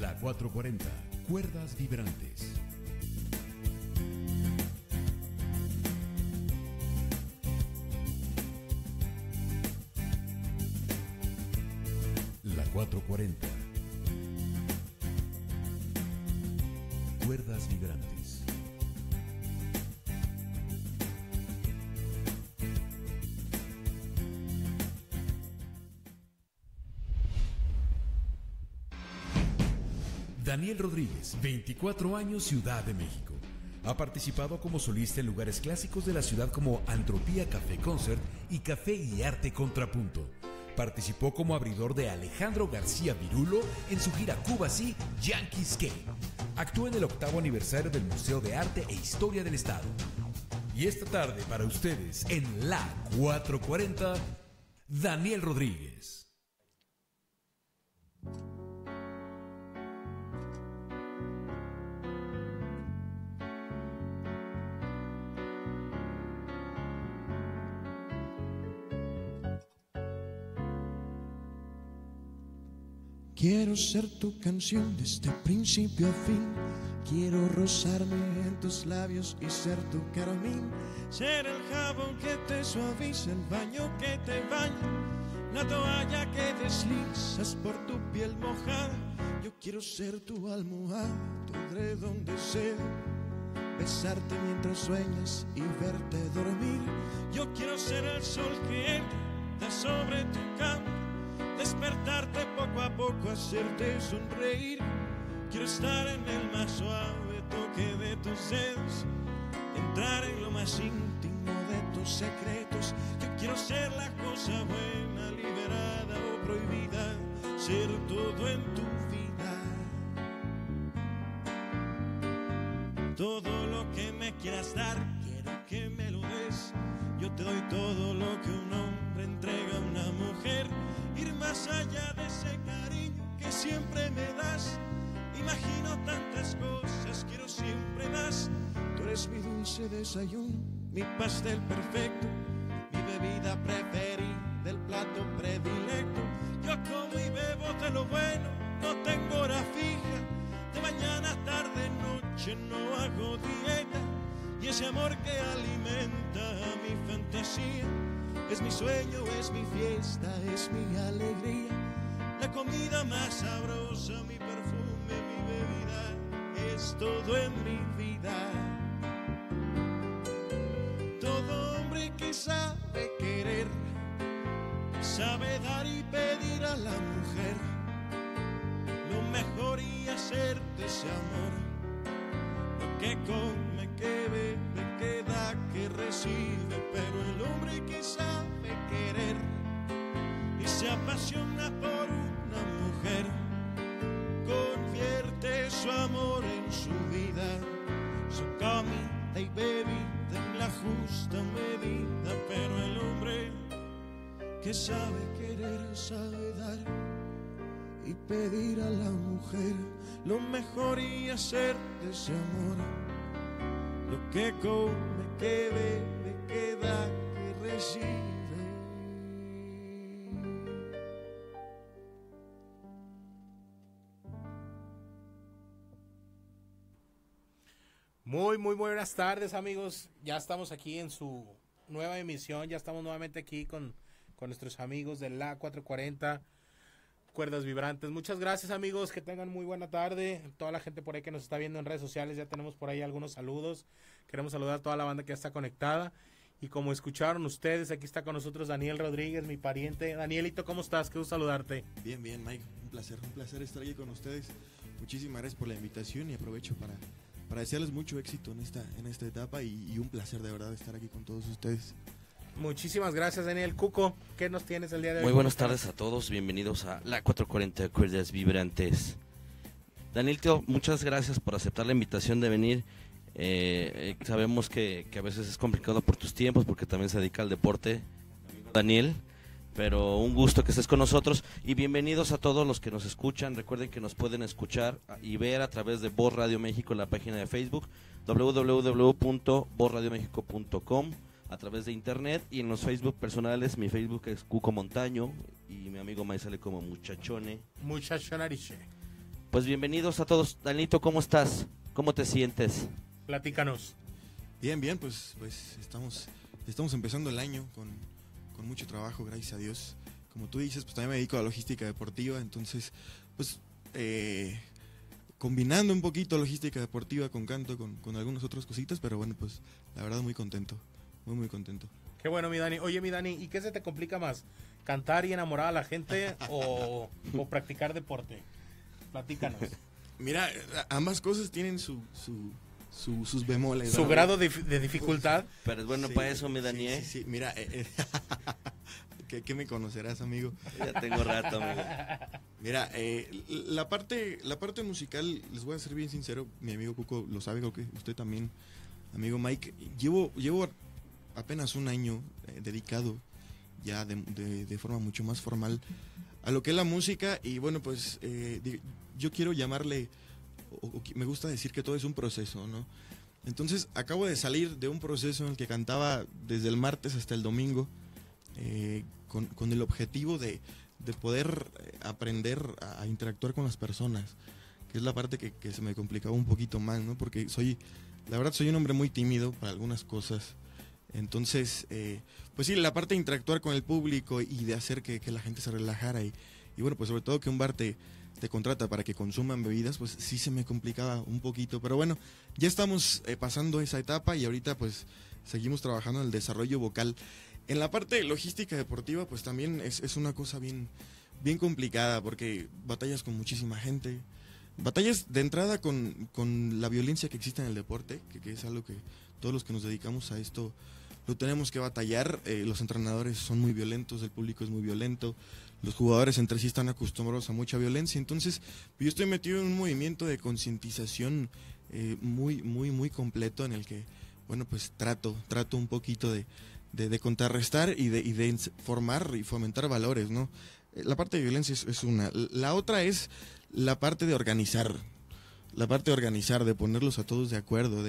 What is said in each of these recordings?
La 440, cuerdas vibrantes. La 440, cuerdas vibrantes. Daniel Rodríguez, 24 años, Ciudad de México. Ha participado como solista en lugares clásicos de la ciudad como Antropía Café Concert y Café y Arte Contrapunto. Participó como abridor de Alejandro García Virulo en su gira Cuba Sí, Yankees ¿Qué? Actuó en el 8º aniversario del Museo de Arte e Historia del Estado. Y esta tarde para ustedes en La 440, Daniel Rodríguez. Quiero ser tu canción desde principio a fin. Quiero rozarme en tus labios y ser tu carmín. Ser el jabón que te suaviza, el baño que te baña, la toalla que deslizas por tu piel mojada. Yo quiero ser tu almohada, tu edredón de seda, besarte mientras sueñas y verte dormir. Yo quiero ser el sol que entra sobre tu cama, despertarte poco a poco, hacerte sonreír. Quiero estar en el más suave toque de tus dedos, entrar en lo más íntimo de tus secretos. Yo quiero ser la cosa buena, liberada o prohibida, ser todo en tu vida. Todo lo que me quieras dar, quiero que me lo des. Yo te doy todo lo que un hombre entrega a una mujer. Ir más allá de ese cariño que siempre me das. Imagino tantas cosas, quiero siempre más. Tú eres mi dulce desayuno, mi pastel perfecto, mi bebida preferida, el plato predilecto. Yo como y bebo de lo bueno, no tengo hora fija. De mañana, tarde, noche no hago dieta. Y ese amor que alimenta mi fantasía es mi sueño, es mi fiesta, es mi alegría. La comida más sabrosa, mi perfume, mi bebida, es todo en mi vida. Todo hombre que sabe querer, sabe dar y pedir a la mujer lo mejor y hacer de ese amor lo que come, que bebe, que da, que recibe. Pero el hombre que sabe querer y se apasiona por una mujer, convierte su amor en su vida, su comida y bebida en la justa medida. Pero el hombre que sabe querer, sabe dar y pedir a la mujer lo mejor y hacer de ese amor lo que come, que bebe, que da, que recibe. Muy buenas tardes, amigos. Ya estamos aquí en su nueva emisión. Ya estamos nuevamente aquí con nuestros amigos de La 440, Cuerdas Vibrantes. Muchas gracias, amigos. Que tengan muy buena tarde. Toda la gente por ahí que nos está viendo en redes sociales, ya tenemos por ahí algunos saludos. Queremos saludar a toda la banda que ya está conectada. Y como escucharon ustedes, aquí está con nosotros Daniel Rodríguez, mi pariente. Danielito, ¿cómo estás? Qué gusto saludarte. Bien, Mike. Un placer estar aquí con ustedes. Muchísimas gracias por la invitación y aprovecho para desearles mucho éxito en esta etapa y un placer de verdad estar aquí con todos ustedes. Muchísimas gracias, Daniel. Cuco, ¿qué nos tienes el día de hoy? Muy buenas tardes a todos, bienvenidos a La 440, Cuerdas Vibrantes. Daniel, tío, muchas gracias por aceptar la invitación de venir. Sabemos que a veces es complicado por tus tiempos, porque también se dedica al deporte, Daniel, pero un gusto que estés con nosotros y bienvenidos a todos los que nos escuchan. Recuerden que nos pueden escuchar y ver a través de Voz Radio México en la página de Facebook, www.vozradiomexico.com, a través de internet, y en los Facebook personales. Mi Facebook es Cuco Montaño y mi amigo May sale como Muchachone. Muchachonariche. Pues bienvenidos a todos. Danito, ¿cómo estás? ¿Cómo te sientes? Platícanos. Bien, pues estamos empezando el año con mucho trabajo, gracias a Dios. Como tú dices, pues también me dedico a logística deportiva, entonces, pues, combinando un poquito logística deportiva con canto, con algunas otras cositas, pero bueno, pues, la verdad muy contento, muy contento. Qué bueno, mi Dani. Oye, mi Dani, ¿y qué se te complica más? ¿Cantar y enamorar a la gente o practicar deporte? Platícanos. Mira, ambas cosas tienen sus bemoles. ¿Su ¿no? grado de dificultad? Pero es bueno Sí, para eso, mi Dani, ¿eh? Sí, mira, ¿qué me conocerás, amigo? Ya tengo rato, amigo. Mira, la parte musical, les voy a ser bien sincero, mi amigo Cuco lo sabe, creo que usted también, amigo Mike, llevo apenas un año dedicado ya de forma mucho más formal a lo que es la música y bueno, pues yo quiero llamarle, me gusta decir que todo es un proceso, ¿no? Entonces acabo de salir de un proceso en el que cantaba desde el martes hasta el domingo, con el objetivo de poder aprender a interactuar con las personas, que es la parte que se me complicaba un poquito más, ¿no? Porque la verdad soy un hombre muy tímido para algunas cosas. Entonces, pues sí, la parte de interactuar con el público y de hacer que la gente se relajara y bueno, pues sobre todo que un bar te contrata para que consuman bebidas, pues sí se me complicaba un poquito, pero bueno, ya estamos pasando esa etapa y ahorita pues seguimos trabajando en el desarrollo vocal. En la parte de logística deportiva, pues también es una cosa bien complicada porque batallas con muchísima gente, batallas de entrada con la violencia que existe en el deporte, que es algo que todos los que nos dedicamos a esto lo tenemos que batallar. Los entrenadores son muy violentos, el público es muy violento, los jugadores entre sí están acostumbrados a mucha violencia, entonces yo estoy metido en un movimiento de concientización muy completo en el que, bueno, pues trato un poquito de contrarrestar y de formar y fomentar valores, ¿no? La parte de violencia es una. La otra es la parte de organizar. De ponerlos a todos de acuerdo,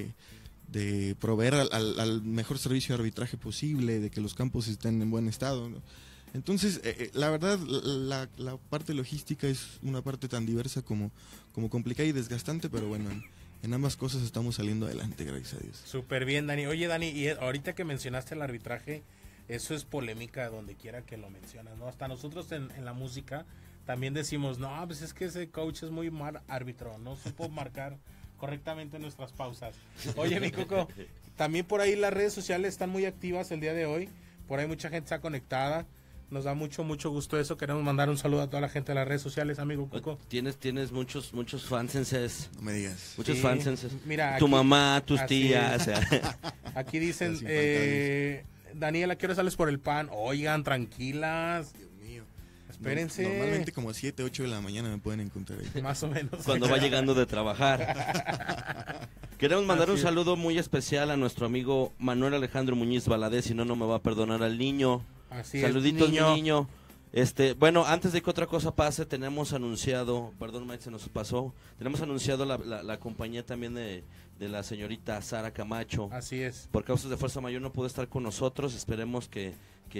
de proveer al mejor servicio de arbitraje posible, de que los campos estén en buen estado, ¿no? Entonces, la verdad, la parte logística es una parte tan diversa como complicada y desgastante, pero bueno, en ambas cosas estamos saliendo adelante, gracias a Dios. Súper bien, Dani. Oye, Dani, y ahorita que mencionaste el arbitraje, eso es polémica donde quiera que lo mencionas, ¿no? Hasta nosotros en la música también decimos, no, pues es que ese coach es muy mal árbitro, no supo marcar correctamente nuestras pausas. Oye, mi Coco, también por ahí las redes sociales están muy activas el día de hoy, por ahí mucha gente está conectada. Nos da mucho gusto eso. Queremos mandar un saludo a toda la gente de las redes sociales, amigo Cuco. Tienes muchos fansenses. No me digas. Muchos Sí. fansenses. Mira, Tu aquí, mamá, tus así tías. aquí dicen, Las infantiles. Daniela, ¿a qué hora sales por el pan? Oigan, tranquilas. Dios mío. Espérense. Normalmente como 7, 8 de la mañana me pueden encontrar ahí. Más o menos. Cuando va llegando de trabajar. Queremos mandar Así un es. saludo muy especial a nuestro amigo Manuel Alejandro Muñiz Valadez, si no me va a perdonar al niño. Así Saluditos, es, mi niño. Bueno, antes de que otra cosa pase, tenemos anunciado, perdón, Mike, se nos pasó, tenemos anunciado la compañía también de la señorita Sara Camacho. Así es. Por causas de fuerza mayor no pudo estar con nosotros, esperemos que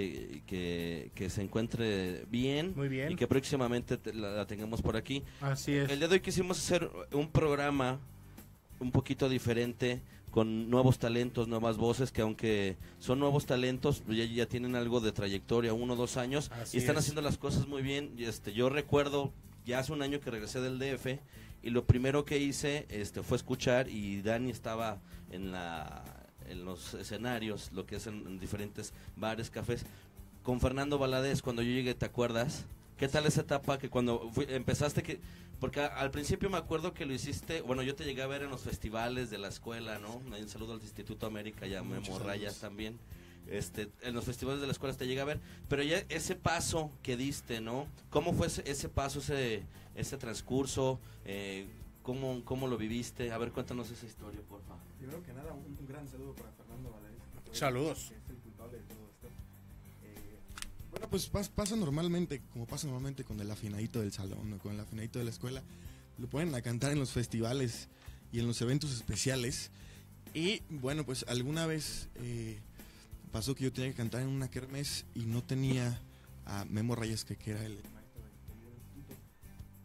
se encuentre bien. Muy bien. Y que próximamente la tengamos por aquí. Así es. El día de hoy quisimos hacer un programa un poquito diferente, con nuevos talentos, nuevas voces, que aunque son nuevos talentos, ya tienen algo de trayectoria, 1 o 2 años, Así y están es. haciendo las cosas muy bien. Yo recuerdo, ya hace un año que regresé del DF, y lo primero que hice fue escuchar, y Dani estaba en los escenarios, lo que es en diferentes bares, cafés, con Fernando Valadez. Cuando yo llegué, ¿te acuerdas? ¿Qué tal esa etapa que cuando empezaste porque al principio me acuerdo que lo hiciste, bueno, yo te llegué a ver en los festivales de la escuela, ¿no? Un saludo al Instituto América, ya Memo Rayas también. En los festivales de la escuela te llegué a ver, pero ya ese paso que diste, ¿no? ¿Cómo fue ese paso, ese transcurso? ¿Cómo lo viviste? A ver, cuéntanos esa historia, por favor. Primero que nada, un gran saludo para Fernando Valadez. Saludos. Que es el culpable de todo esto. Bueno, pues pasa normalmente, como pasa normalmente con el afinadito del salón, ¿no? Con el afinadito de la escuela. Lo ponen a cantar en los festivales y en los eventos especiales. Y bueno, pues alguna vez pasó que yo tenía que cantar en una kermés y no tenía a Memo Rayas, que era el maestro del instituto, como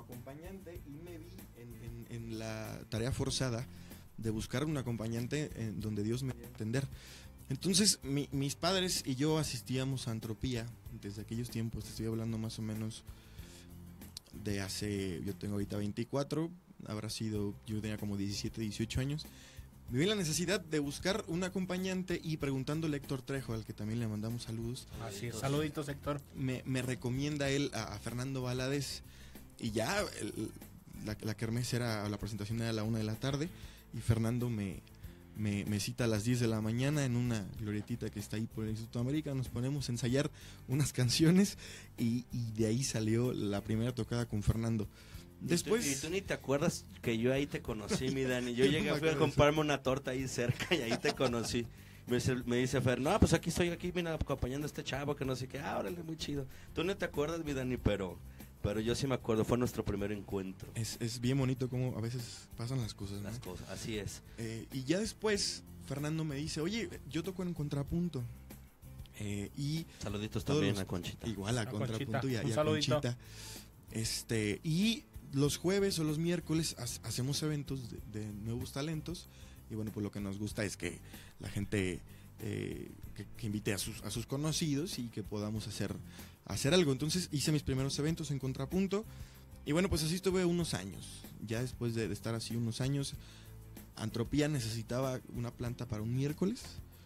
acompañante y me vi en la tarea forzada de buscar un acompañante en donde Dios me diera a entender. Entonces mis padres y yo asistíamos a Antropía desde aquellos tiempos, te estoy hablando más o menos de hace, yo tengo ahorita 24, habrá sido, yo tenía como 17, 18 años. Me vi la necesidad de buscar un acompañante y preguntándole a Héctor Trejo, al que también le mandamos saludos. Así es, saluditos, Héctor. Me recomienda él a Fernando Valadez y ya la kermés era, la presentación era a la 1 de la tarde y Fernando me cita a las 10 de la mañana en una glorietita que está ahí por el Instituto América, nos ponemos a ensayar unas canciones y de ahí salió la primera tocada con Fernando. Después... Y tú ni te acuerdas que yo ahí te conocí, mi Dani. Yo llegué, fui a comprarme una torta ahí cerca y ahí te conocí. Me dice Fer, no, pues aquí estoy, mira, acompañando a este chavo que no sé qué. Órale, muy chido. Tú no te acuerdas, mi Dani, pero yo sí me acuerdo, fue nuestro primer encuentro. Es bien bonito cómo a veces pasan las cosas, ¿no? Las cosas, así es. Y ya después Fernando me dice, oye, yo toco en Contrapunto. Y saluditos también a Conchita. Igual a Contrapunto y a saludito. Conchita. Y los jueves o los miércoles hacemos eventos de nuevos talentos. Y bueno, pues lo que nos gusta es que la gente que invite a sus conocidos y que podamos hacer algo. Entonces hice mis primeros eventos en Contrapunto. Y bueno, pues así estuve unos años. Ya después de estar así unos años, Antropía necesitaba una planta para un miércoles.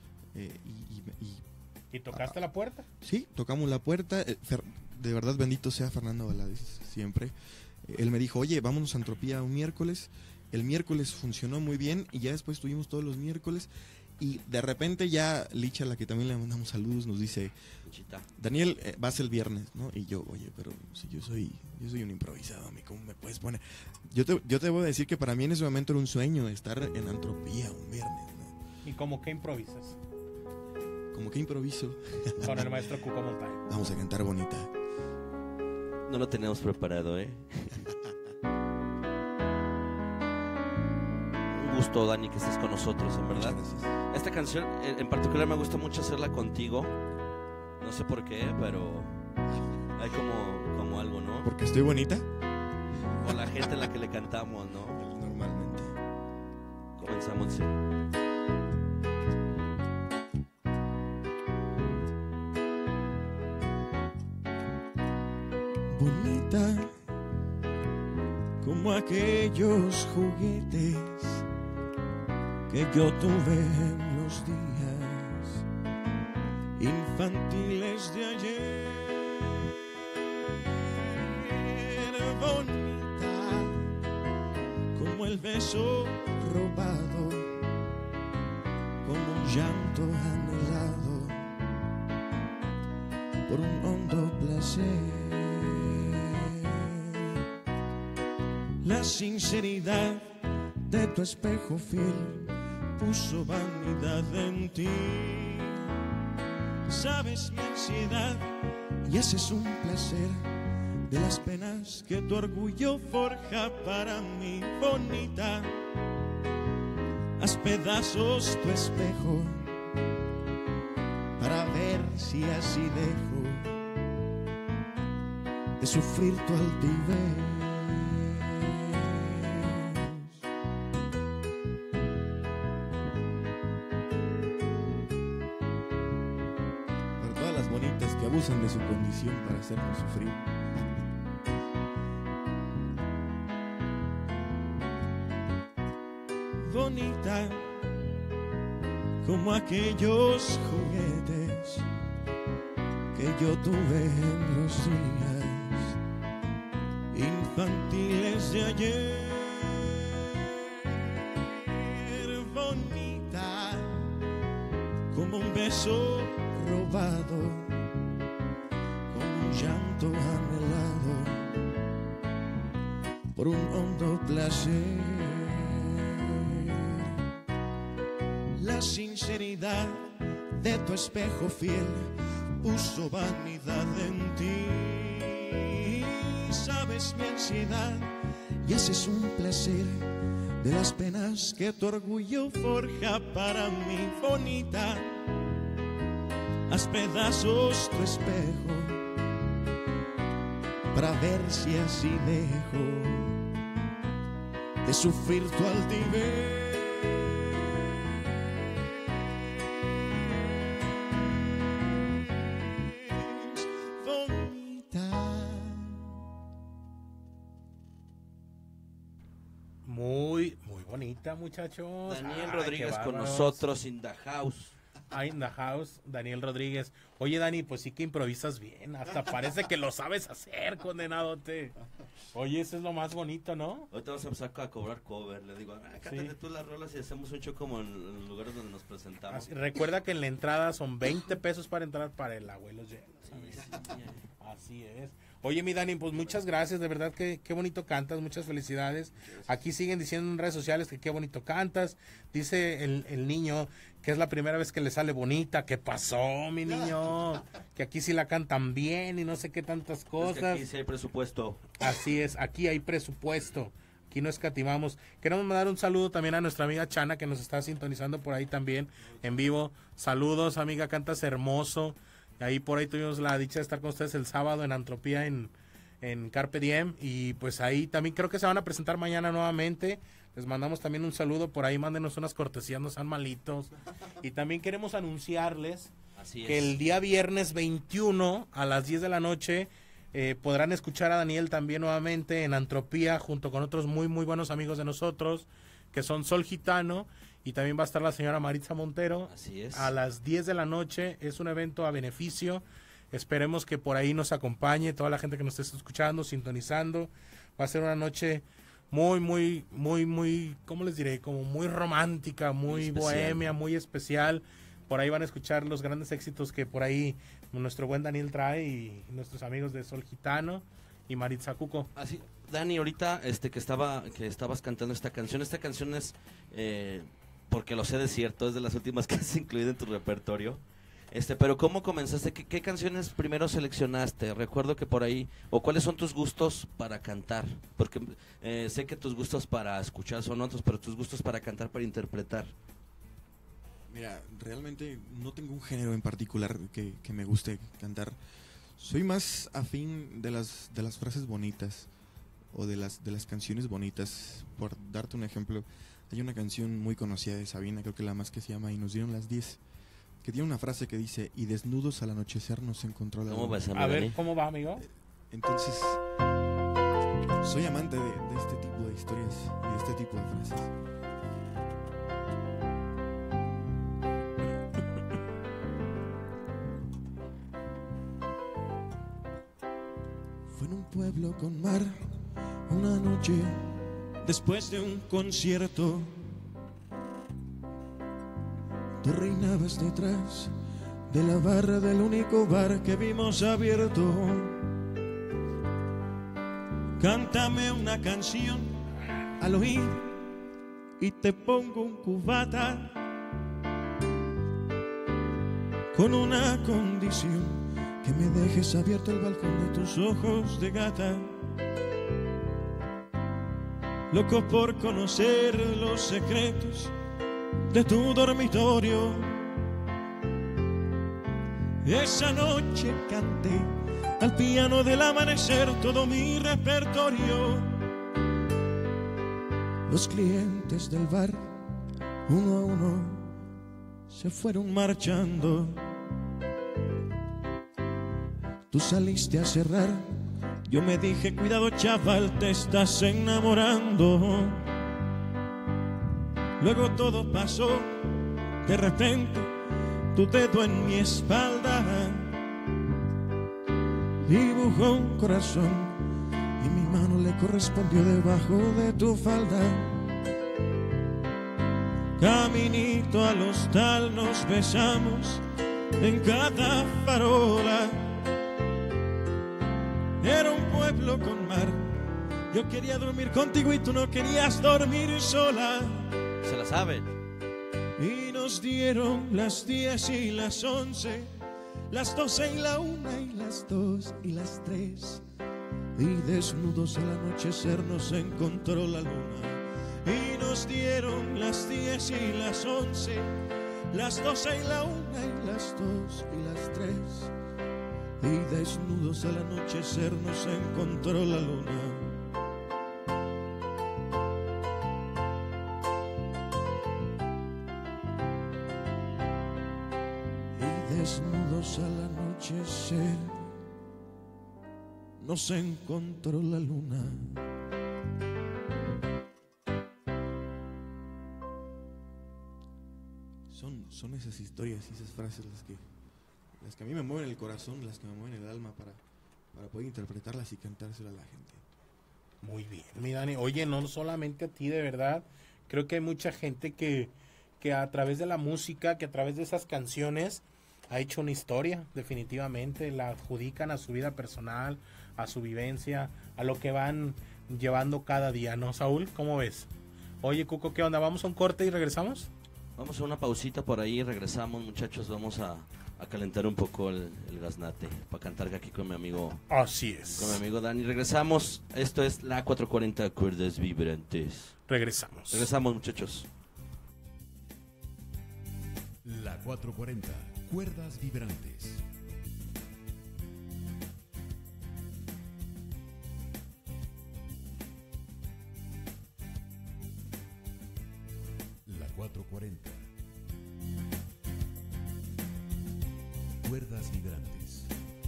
¿Y tocaste la puerta? Sí, tocamos la puerta. De verdad, bendito sea Fernando Valadez, siempre. Él me dijo, oye, vámonos a Antropía un miércoles. El miércoles funcionó muy bien y ya después tuvimos todos los miércoles. Y de repente ya Licha, a la que también le mandamos saludos, nos dice, Conchita, Daniel, vas el viernes, ¿no? Y yo, oye, pero si yo soy un improvisado, ¿cómo me puedes poner? Yo te voy a decir que para mí en ese momento era un sueño estar en Antropía un viernes, ¿no? ¿Y cómo qué improvisas? ¿Cómo que improviso? Con el maestro Cuco Montaño. Vamos a cantar bonita. no lo teníamos preparado, ¿eh? Un gusto, Dani, que estés con nosotros, en verdad. Esta canción en particular me gusta mucho hacerla contigo. No sé por qué, pero hay como algo, ¿no? ¿Porque estoy bonita? O la gente a la que le cantamos, ¿no? Normalmente. Comenzamos, sí. Bonita como aquellos juguetes que yo tuve en los días infantiles de ayer. Bonita como el beso robado, como un llanto anhelado por un hondo placer. La sinceridad de tu espejo fiel puso vanidad en ti. Sabes mi ansiedad y ese es un placer de las penas que tu orgullo forja para mí. Bonita, haz pedazos tu espejo para ver si así dejo de sufrir tu altivez. Que abusan de su condición para hacernos sufrir. Bonita como aquellos juguetes que yo tuve en los días infantiles de ayer. Bonita como un beso robado, llanto anhelado por un hondo placer. La sinceridad de tu espejo fiel puso vanidad en ti. Sabes mi ansiedad y ese es un placer de las penas que tu orgullo forja para mí. Bonita, haz pedazos tu espejo para ver si así dejo de sufrir tu altivez. Muy bonita, muchachos. Daniel Ay, Rodríguez qué con bárbaros. nosotros, in the house. In the house, Daniel Rodríguez. Oye, Dani, pues sí que improvisas bien. Hasta parece que lo sabes hacer, condenadote. Oye, eso es lo más bonito, ¿no? Ahorita vamos a empezar a cobrar cover. Le digo, cántate Sí. tú las rolas y hacemos un show como en los lugares donde nos presentamos. Así, recuerda que en la entrada son 20 pesos para entrar para el Abuelos Llenos. Sí, sí, Así es. Oye, mi Dani, pues muchas gracias, de verdad que qué bonito cantas, muchas felicidades. Aquí siguen diciendo en redes sociales que qué bonito cantas. Dice el niño que es la primera vez que le sale bonita. ¿Qué pasó, mi niño? Que aquí sí la cantan bien y no sé qué tantas Es que cosas. aquí sí hay presupuesto. Así es, aquí hay presupuesto. Aquí no escatimamos. Queremos mandar un saludo también a nuestra amiga Chana que nos está sintonizando por ahí también en vivo. Saludos, amiga, cantas hermoso. Ahí por ahí tuvimos la dicha de estar con ustedes el sábado en Antropía en Carpe Diem. Y pues ahí también creo que se van a presentar mañana nuevamente. Les mandamos también un saludo. Por ahí mándenos unas cortesías, no sean malitos. Y también queremos anunciarles Así que es. el día viernes 21 a las 10 de la noche podrán escuchar a Daniel también nuevamente en Antropía junto con otros muy buenos amigos de nosotros que son Sol Gitano y también va a estar la señora Maritza Montero. Así es. A las 10 de la noche. Es un evento a beneficio. Esperemos que por ahí nos acompañe toda la gente que nos esté escuchando, sintonizando. Va a ser una noche muy, ¿cómo les diré? Como muy romántica, muy especial. bohemia, muy especial. Por ahí van a escuchar los grandes éxitos que por ahí nuestro buen Daniel trae y nuestros amigos de Sol Gitano y Maritza Cuco. Así, Dani, ahorita que estabas cantando esta canción es porque lo sé de cierto, es de las últimas que has incluido en tu repertorio. Pero ¿cómo comenzaste? ¿Qué canciones primero seleccionaste? Recuerdo que por ahí, o cuáles son tus gustos para cantar, porque sé que tus gustos para escuchar son otros, pero tus gustos para cantar, para interpretar. Mira, realmente no tengo un género en particular que me guste cantar. Soy más afín de las frases bonitas o de las canciones bonitas. Por darte un ejemplo, hay una canción muy conocida de Sabina, creo que la más, que se llama Y nos dieron las 10, que tiene una frase que dice: y desnudos al anochecer nos encontró la ¿Cómo luna. vas a A ver, Dani? ¿cómo va, amigo? Entonces, soy amante de este tipo de historias y de este tipo de frases. Fue en un pueblo con mar, una noche después de un concierto. Tú reinabas detrás de la barra del único bar que vimos abierto. Cántame una canción al oír y te pongo un cubata, con una condición: que me dejes abierto el balcón de tus ojos de gata. Loco por conocer los secretos de tu dormitorio. Esa noche canté al piano del amanecer todo mi repertorio. Los clientes del bar, uno a uno, se fueron marchando. Tú saliste a cerrar, yo me dije: cuidado, chaval, te estás enamorando. Luego todo pasó, de repente, tu dedo en mi espalda dibujó un corazón y mi mano le correspondió debajo de tu falda. Caminito al hostal nos besamos en cada farola. Era un pueblo con mar, yo quería dormir contigo y tú no querías dormir sola. Se la sabe. Y nos dieron las 10 y las 11, las 12 y la 1 y las 2 y las 3. Y desnudos al anochecer nos encontró la luna. Y nos dieron las 10 y las 11, las 12 y la 1 y las 2 y las 3. y desnudos al anochecer nos encontró la luna. Y desnudos al anochecer nos encontró la luna. Son esas historias y esas frases las que a mí me mueven el corazón, las que me mueven el alma para poder interpretarlas y cantárselas a la gente. Muy bien, mi Dani. Oye, no solamente a ti, de verdad. Creo que hay mucha gente que a través de la música, que a través de esas canciones ha hecho una historia, definitivamente. La adjudican a su vida personal, a su vivencia, a lo que van llevando cada día, ¿no, Saúl? ¿Cómo ves? Oye, Cuco, ¿qué onda? ¿Vamos a un corte y regresamos? Vamos a una pausita por ahí, regresamos, muchachos. Vamos a calentar un poco el gaznate para cantar aquí con mi amigo. Así es. Con mi amigo Dani. Regresamos. Esto es la 440 Cuerdas Vibrantes. Regresamos. Regresamos, muchachos. La 440 Cuerdas Vibrantes. La 440 Cuerdas Vibrantes.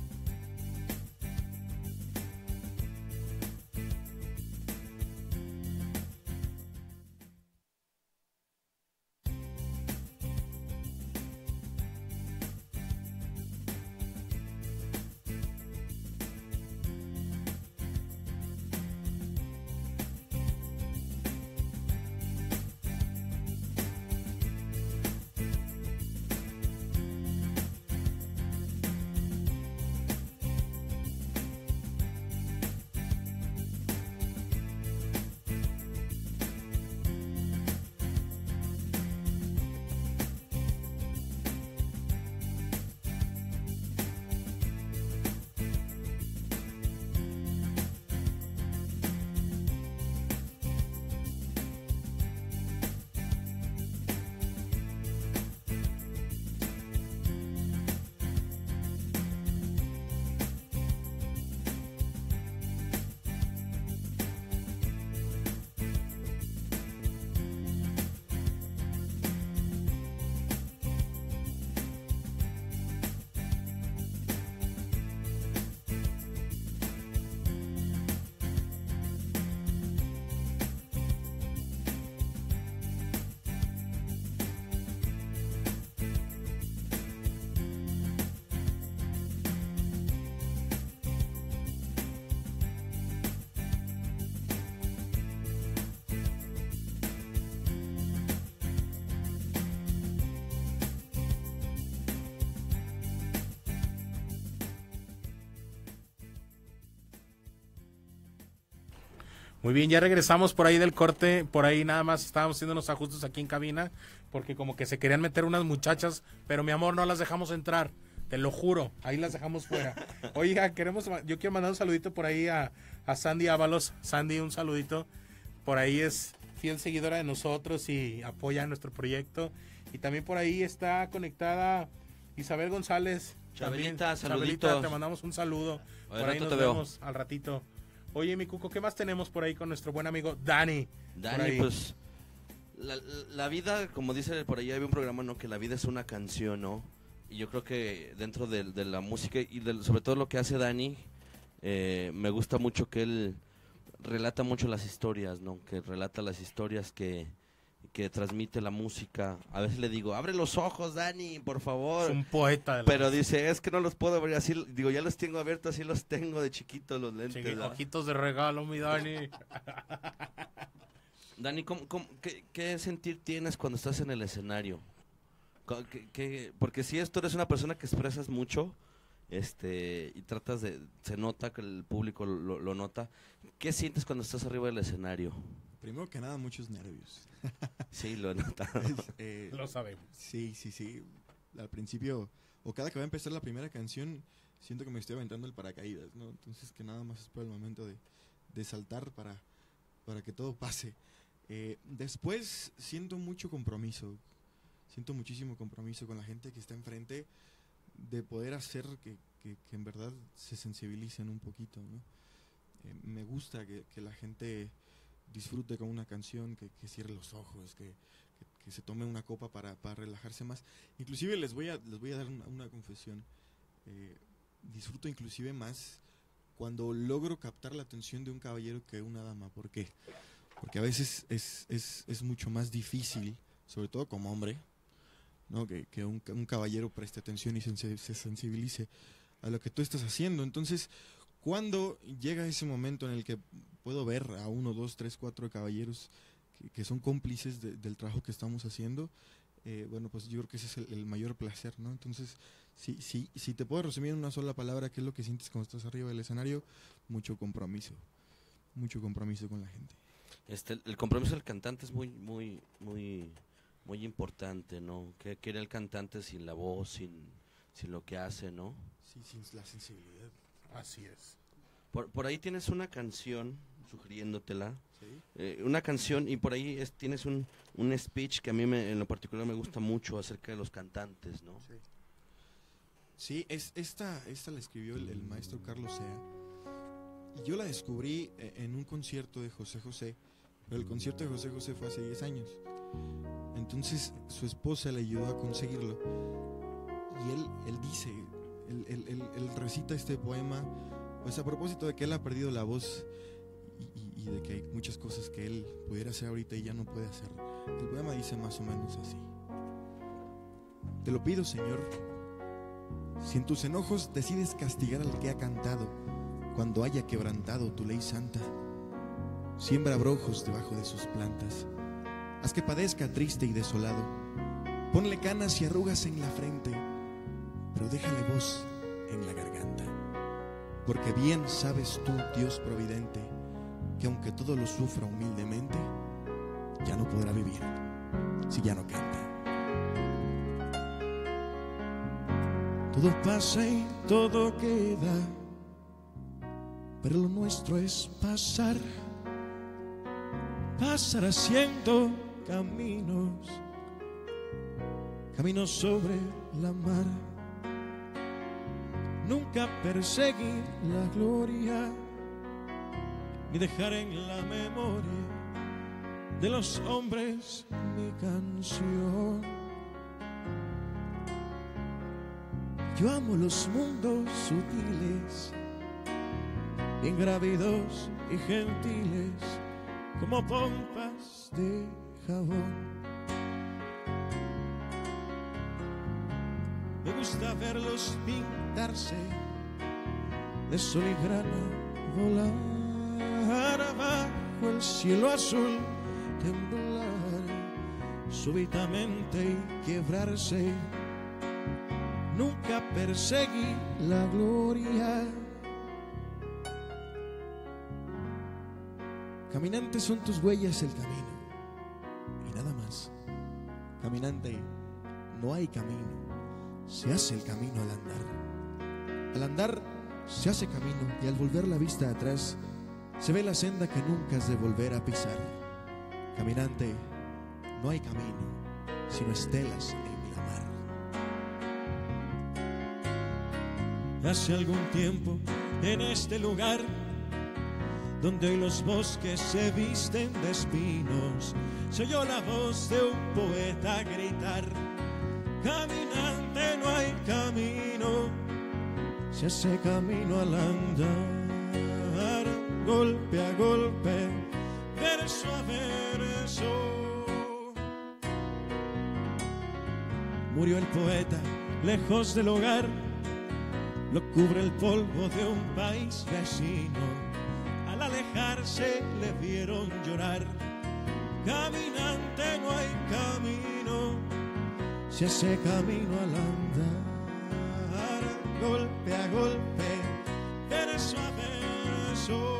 Muy bien, ya regresamos por ahí del corte. Por ahí nada más estábamos haciendo unos ajustes aquí en cabina, porque como que se querían meter unas muchachas, pero mi amor, no las dejamos entrar, te lo juro, ahí las dejamos fuera. Oiga, yo quiero mandar un saludito por ahí a Sandy Ábalos. Sandy, un saludito. Por ahí es fiel seguidora de nosotros y apoya nuestro proyecto. Y también por ahí está conectada Isabel González. Chabelita, También, saludito. Chabelita, te mandamos un saludo. Al Por ahí rato nos te veo. vemos al ratito. Oye, mi Cuco, ¿qué más tenemos por ahí con nuestro buen amigo Dani? Por Dani, ahí. pues la vida, como dice por ahí, hay un programa, ¿no? Que la vida es una canción, ¿no? Y yo creo que dentro de la música y sobre todo lo que hace Dani, me gusta mucho que él relata mucho las historias, ¿no? Que relata las historias que transmite la música. A veces le digo, abre los ojos, Dani, por favor. Es un poeta. Pero dice, es que no los puedo abrir así. Digo, ya los tengo abiertos, así los tengo de chiquitos los lentes. ¿verdad? Ojitos de regalo, mi Dani. Dani, ¿qué sentir tienes cuando estás en el escenario? Porque si tú eres una persona que expresas mucho, y tratas se nota que el público lo nota. ¿Qué sientes cuando estás arriba del escenario? Primero que nada, muchos nervios. Sí, lo he notado. Lo sabemos. Sí. Al principio, o cada que va a empezar la primera canción, siento que me estoy aventando el paracaídas, ¿no? Entonces que nada más espero el momento de saltar para que todo pase. Después siento mucho compromiso. Siento muchísimo compromiso con la gente que está enfrente. de poder hacer que en verdad se sensibilicen un poquito, ¿no? Me gusta que la gente disfrute con una canción, que cierre los ojos, que se tome una copa para relajarse más. Inclusive les voy a dar una confesión. Disfruto inclusive más cuando logro captar la atención de un caballero que una dama. ¿Por qué? Porque a veces es mucho más difícil, sobre todo como hombre, ¿no? que un caballero preste atención y se sensibilice a lo que tú estás haciendo. Entonces, cuando llega ese momento en el que puedo ver a 1, 2, 3, 4 caballeros que son cómplices del trabajo que estamos haciendo, bueno, pues yo creo que ese es el mayor placer, ¿no? Entonces, si te puedo resumir en una sola palabra, ¿qué es lo que sientes cuando estás arriba del escenario? Mucho compromiso con la gente. El compromiso del cantante es muy importante, ¿no? ¿Qué quiere el cantante sin la voz, sin lo que hace, ¿no? Sí, sin la sensibilidad. Así es. Por ahí tienes una canción, sugiriéndotela, ¿Sí? una canción, y por ahí tienes un speech que a mí en lo particular me gusta mucho acerca de los cantantes, ¿no? Sí, esta la escribió el maestro Carlos Sea, y yo la descubrí en un concierto de José José, pero el concierto de José José fue hace 10 años. Entonces su esposa le ayudó a conseguirlo, y él dice, él recita este poema, pues a propósito de que él ha perdido la voz y de que hay muchas cosas que él pudiera hacer ahorita y ya no puede hacer. El poema dice más o menos así: te lo pido, Señor, si en tus enojos decides castigar al que ha cantado, cuando haya quebrantado tu ley santa, siembra abrojos debajo de sus plantas, haz que padezca triste y desolado, ponle canas y arrugas en la frente, pero déjale voz en la garganta, porque bien sabes tú, Dios providente, que aunque todo lo sufra humildemente, ya no podrá vivir si ya no canta. Todo pasa y todo queda, pero lo nuestro es pasar haciendo caminos sobre la mar. Nunca perseguir la gloria, ni dejar en la memoria de los hombres mi canción. Yo amo los mundos sutiles, ingrávidos y gentiles, como pompas de jabón. Me gusta verlos pintarse de sol y grana, volar abajo el cielo azul, temblar súbitamente y quebrarse. Nunca perseguí la gloria. Caminante, son tus huellas el camino y nada más. Caminante, no hay camino, se hace el camino al andar. Al andar se hace camino y al volver la vista atrás se ve la senda que nunca has de volver a pisar. Caminante, no hay camino, sino estelas en la mar. Hace algún tiempo, en este lugar, donde hoy los bosques se visten de espinos, se oyó la voz de un poeta gritar: caminante, no hay camino, se hace camino al andar, golpe a golpe, verso a verso. Murió el poeta lejos del hogar, lo cubre el polvo de un país vecino. Al alejarse le vieron llorar. Caminante, no hay camino, se hace camino al andar, golpe a golpe, verso a verso.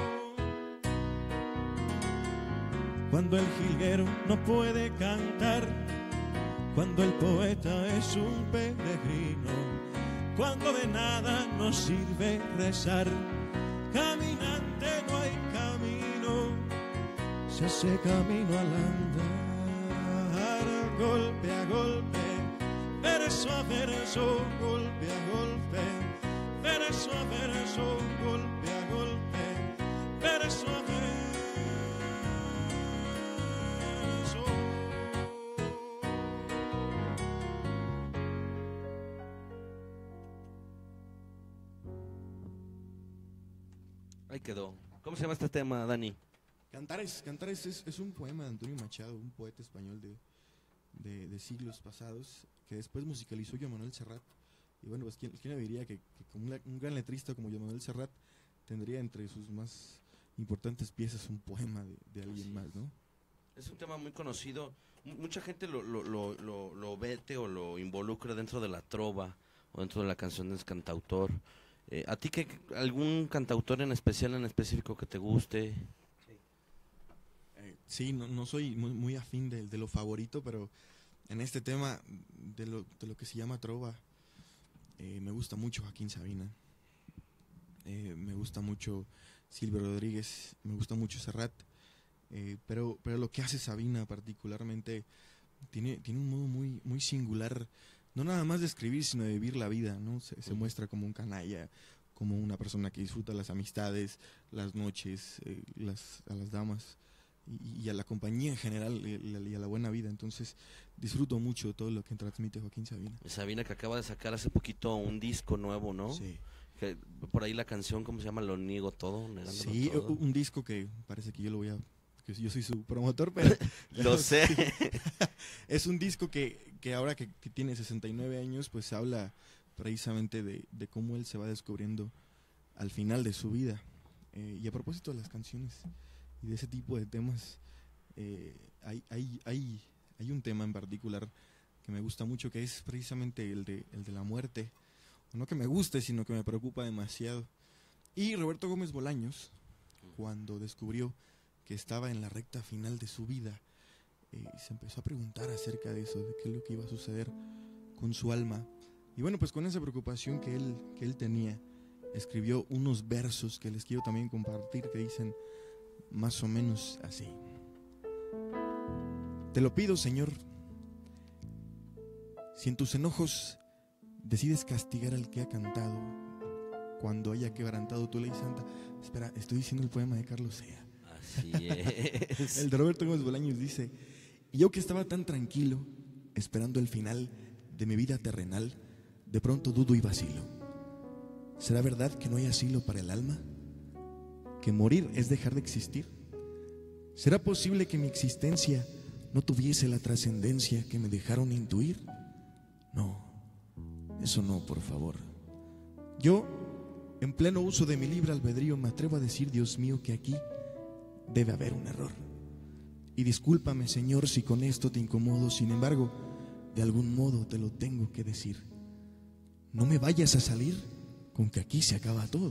Cuando el jilguero no puede cantar, cuando el poeta es un peregrino, cuando de nada nos sirve rezar, caminante, no hay camino, se hace camino al andar, golpe a golpe, verso verso a verso, golpe a golpe, verso a verso, golpe a golpe, verso a verso. Ahí quedó. ¿Cómo se llama este tema, Dani? Cantares es un poema de Antonio Machado, un poeta español de siglos pasados, que después musicalizó Joan Manuel Serrat. Y bueno, pues quién me diría que un gran letrista como Joan Manuel Serrat tendría entre sus más importantes piezas un poema de alguien más, ¿no? Es un tema muy conocido. Mucha gente lo vete o lo involucra dentro de la trova o dentro de la canción del cantautor. ¿A ti algún cantautor en especial, en específico que te guste? Sí, no soy muy afín de lo favorito, pero en este tema de lo que se llama trova, me gusta mucho Joaquín Sabina, me gusta mucho Silvio Rodríguez, me gusta mucho Serrat, pero lo que hace Sabina particularmente tiene un modo muy singular, no nada más de escribir, sino de vivir la vida, ¿no? Se muestra como un canalla, como una persona que disfruta las amistades, las noches, a las damas y a la compañía en general y a la buena vida. Entonces disfruto mucho todo lo que transmite Joaquín Sabina. Sabina, que acaba de sacar hace poquito un disco nuevo, ¿no? Sí. Que por ahí la canción, ¿cómo se llama? Lo niego todo, negándolo Sí, todo. un disco que parece que yo lo voy a... que yo soy su promotor, pero... Lo sé. Es un disco que ahora que tiene 69 años, pues habla precisamente de cómo él se va descubriendo al final de su vida. Y a propósito de las canciones y de ese tipo de temas, hay un tema en particular que me gusta mucho, que es precisamente el de la muerte. No que me guste, sino que me preocupa demasiado. Y Roberto Gómez Bolaños, cuando descubrió que estaba en la recta final de su vida, se empezó a preguntar acerca de eso, de qué es lo que iba a suceder con su alma. Y bueno, pues con esa preocupación que él tenía, escribió unos versos que les quiero también compartir, que dicen más o menos así: te lo pido, Señor, si en tus enojos decides castigar al que ha cantado, cuando haya quebrantado tu ley santa. Espera, estoy diciendo el poema de Carlos Sea. Así es. El de Roberto Gómez Bolaños dice: y yo que estaba tan tranquilo, esperando el final de mi vida terrenal, de pronto dudo y vacilo. ¿Será verdad que no hay asilo para el alma? ¿Que morir es dejar de existir? ¿Será posible que mi existencia no tuviese la trascendencia que me dejaron intuir? No, eso no, por favor. Yo, en pleno uso de mi libre albedrío, me atrevo a decir, Dios mío, que aquí debe haber un error. Y discúlpame, Señor, si con esto te incomodo. Sin embargo, de algún modo te lo tengo que decir. No me vayas a salir con que aquí se acaba todo.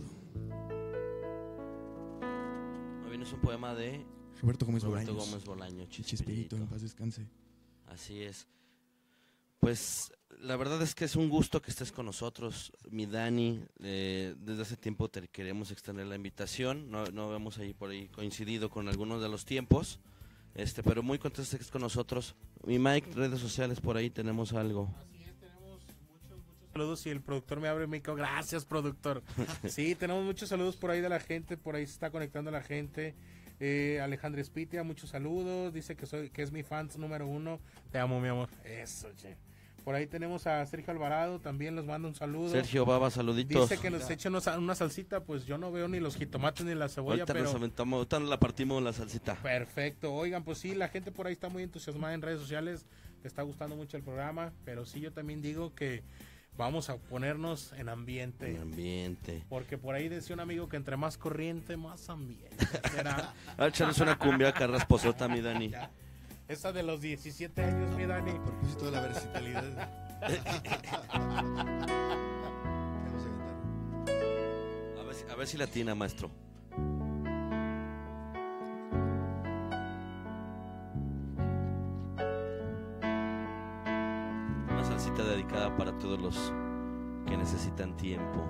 Es un poema de Roberto Gómez Bolaños, Chespirito, en paz descanse. Así es. Pues la verdad es que es un gusto que estés con nosotros, mi Dani. Desde hace tiempo te queremos extender la invitación. No hemos por ahí coincidido con algunos de los tiempos, pero muy contento de que estés con nosotros. Mi Mike, redes sociales, por ahí tenemos algo. Así es, tenemos muchos saludos y el productor me abre el micro. Gracias, productor. Sí, tenemos muchos saludos por ahí de la gente, por ahí se está conectando la gente. Alejandra Espitia, muchos saludos. Dice que es mi fans número 1. Te amo, mi amor. Eso, che. Por ahí tenemos a Sergio Alvarado, también los manda un saludo. Sergio Baba, saluditos. Dice que nos echen una salsita, pues yo no veo ni los jitomates ni la cebolla, ahorita pero... nos aventamos, ahorita la partimos la salsita. Perfecto, oigan, pues sí, la gente por ahí está muy entusiasmada en redes sociales, le está gustando mucho el programa, pero sí, yo también digo que vamos a ponernos en ambiente. En ambiente. Porque por ahí decía un amigo que entre más corriente, más ambiente. ¿Será? A echarles una cumbia acá rasposota, mi Dani. Ya. Esa de los 17 años, mi Dani. A propósito de la versatilidad. A ver si latina, maestro. Una salsita dedicada para todos los que necesitan tiempo.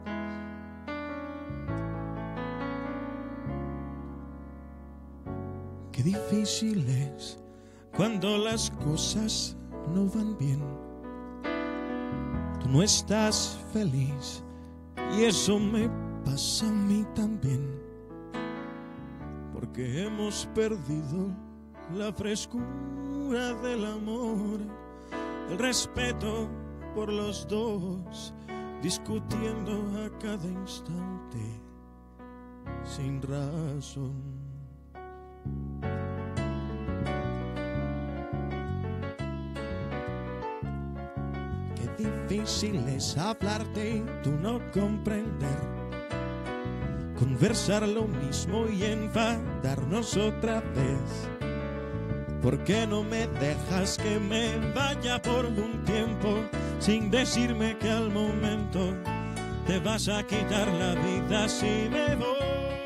Qué difícil es cuando las cosas no van bien. tú no estás feliz y eso me pasa a mí también, porque hemos perdido la frescura del amor, el respeto por los dos, discutiendo a cada instante sin razón. Qué difícil es hablarte y tú no comprender, conversar lo mismo y enfadarnos otra vez. ¿Por qué no me dejas que me vaya por un tiempo sin decirme que al momento te vas a quitar la vida si me voy?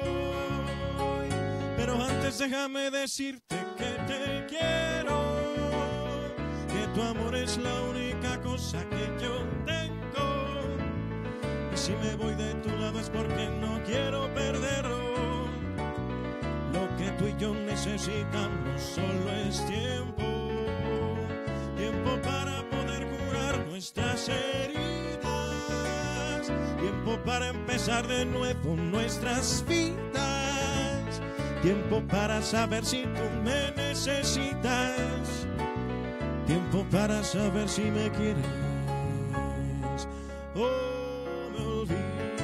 Pero antes déjame decirte que te quiero, que tu amor es la única cosa que yo tengo. Y si me voy de tu lado es porque no quiero perderlo. Lo que tú y yo necesitamos solo es tiempo, tiempo para poder curar nuestras heridas, tiempo para empezar de nuevo nuestras vidas, tiempo para saber si tú me necesitas, tiempo para saber si me quieres o me olvidas.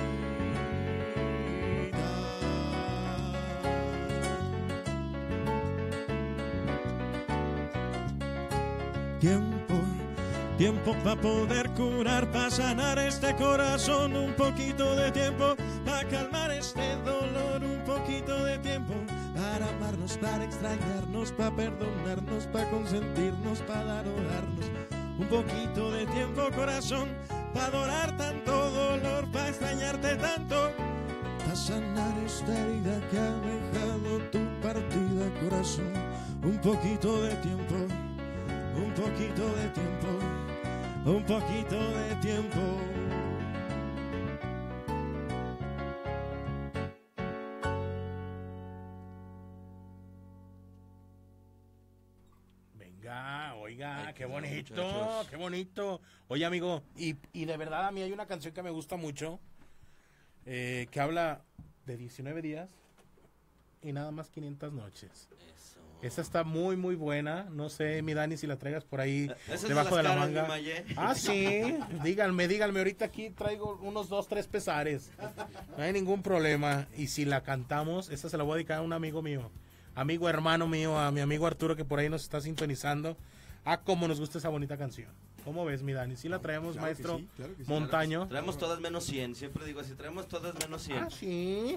Tiempo, tiempo para poder curar, para sanar este corazón, un poquito de tiempo para calmar este dolor, un poquito de tiempo para amarnos, para extrañarnos, para perdonarnos, para consentirnos, para adorarnos, un poquito de tiempo, corazón, para adorar tanto dolor, para extrañarte tanto, para sanar esta herida que ha dejado tu partida, corazón, un poquito de tiempo. Un poquito de tiempo, un poquito de tiempo. Venga, oiga, Ay, qué claro, bonito, muchachos. qué bonito. Oye, amigo, y de verdad a mí hay una canción que me gusta mucho, que habla de 19 días y nada más 500 noches. Eso. Esta está muy, muy buena. No sé, mi Dani, si la traigas por ahí Esas debajo de la caras, manga. mi Maye. Ah, sí. Díganme. Ahorita aquí traigo unos 2, 3 pesares. No hay ningún problema. Y si la cantamos, esta se la voy a dedicar a un amigo mío. Amigo, hermano mío, a mi amigo Arturo, que por ahí nos está sintonizando. Ah, cómo nos gusta esa bonita canción. ¿Cómo ves, mi Dani? ¿Sí la traemos, Claro que maestro sí, claro que sí. Montaño? Traemos todas menos 100, siempre digo así, traemos todas menos 100. Ah, sí.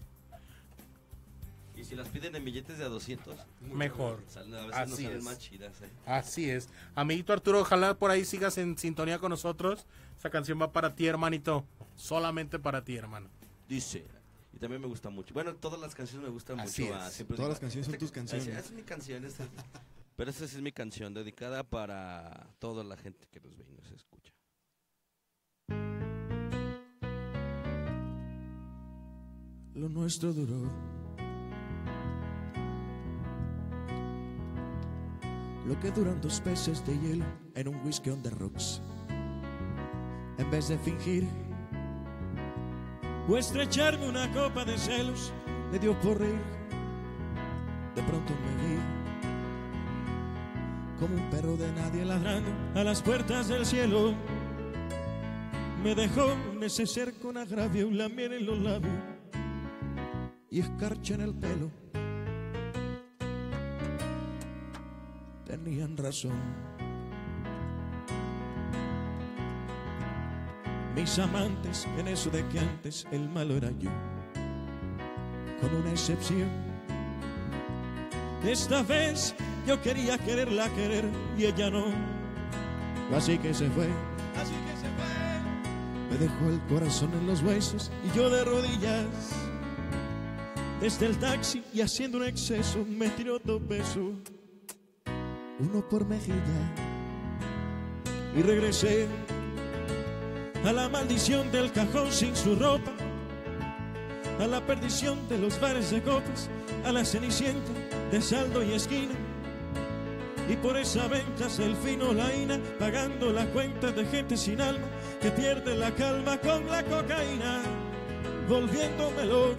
Y si las piden en billetes de a 200, Mejor. a veces Así nos salen es. más chidas. Así es. Amiguito Arturo, ojalá por ahí sigas en sintonía con nosotros. Esa canción va para ti, hermanito. Solamente para ti, hermano. Dice, y también me gusta mucho. Bueno, todas las canciones me gustan Así mucho. es. Siempre Todas digo, las canciones son tus canciones. Esa es mi canción. Pero esa sí es mi canción, dedicada para toda la gente que nos ve y nos escucha. Lo nuestro duró lo que duran 2 peces de hielo en un whisky on the rocks. En vez de fingir o estrecharme una copa de celos, me dio por reír. De pronto me vi como un perro de nadie ladrando a las puertas del cielo. Me dejó un neceser con agravio, la miel en los labios y escarcha en el pelo. Tenían razón. Mis amantes en eso de que antes el malo era yo, con una excepción. Esta vez yo quería quererla querer y ella no. Así que se fue. Me dejó el corazón en los huesos y yo de rodillas. Desde el taxi y haciendo un exceso me tiró 2 besos, uno por mejilla, y regresé a la maldición del cajón sin su ropa, a la perdición de los bares de copas, a la cenicienta de saldo y esquina, y por esa venta el fino laína, pagando las cuentas de gente sin alma que pierde la calma con la cocaína, volviéndome loco,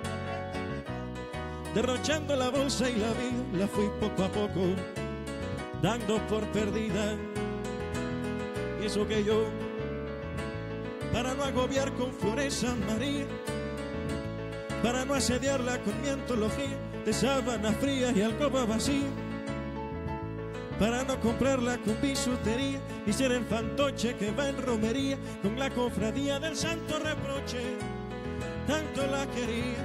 derrochando la bolsa y la vida, la fui poco a poco dando por perdida. Y eso que yo, para no agobiar con flores a María, para no asediarla con mi antología de sábanas frías y alcoba vacía, para no comprarla con bisutería y ser el fantoche que va en romería con la cofradía del santo reproche. Tanto la quería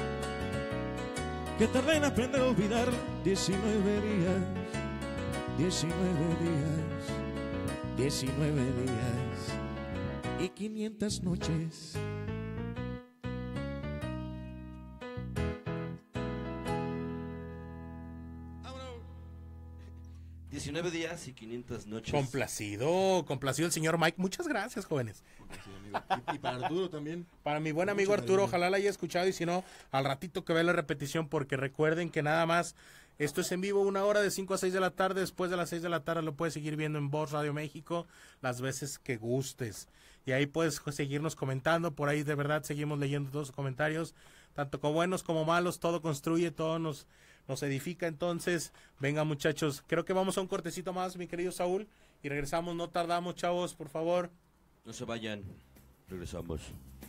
que tardé en aprender a olvidarla. 19 días, 19 días y 500 noches. 19 días y 500 noches. Complacido el señor Mike. Muchas gracias, jóvenes. Sí, amigo. Y para Arturo también. Para mi buen amigo Mucho Arturo, cariño. ojalá la haya escuchado y si no, al ratito que vea la repetición, porque recuerden que nada más, esto es en vivo, 1 hora de 5 a 6 de la tarde, después de las 6 de la tarde lo puedes seguir viendo en Voz Radio México las veces que gustes. Y ahí puedes seguirnos comentando, por ahí de verdad seguimos leyendo todos los comentarios, tanto como buenos como malos, todo construye, todo nos edifica. Entonces, venga muchachos, creo que vamos a un cortecito más, mi querido Saúl, y regresamos, no tardamos, chavos, por favor. No se vayan, regresamos.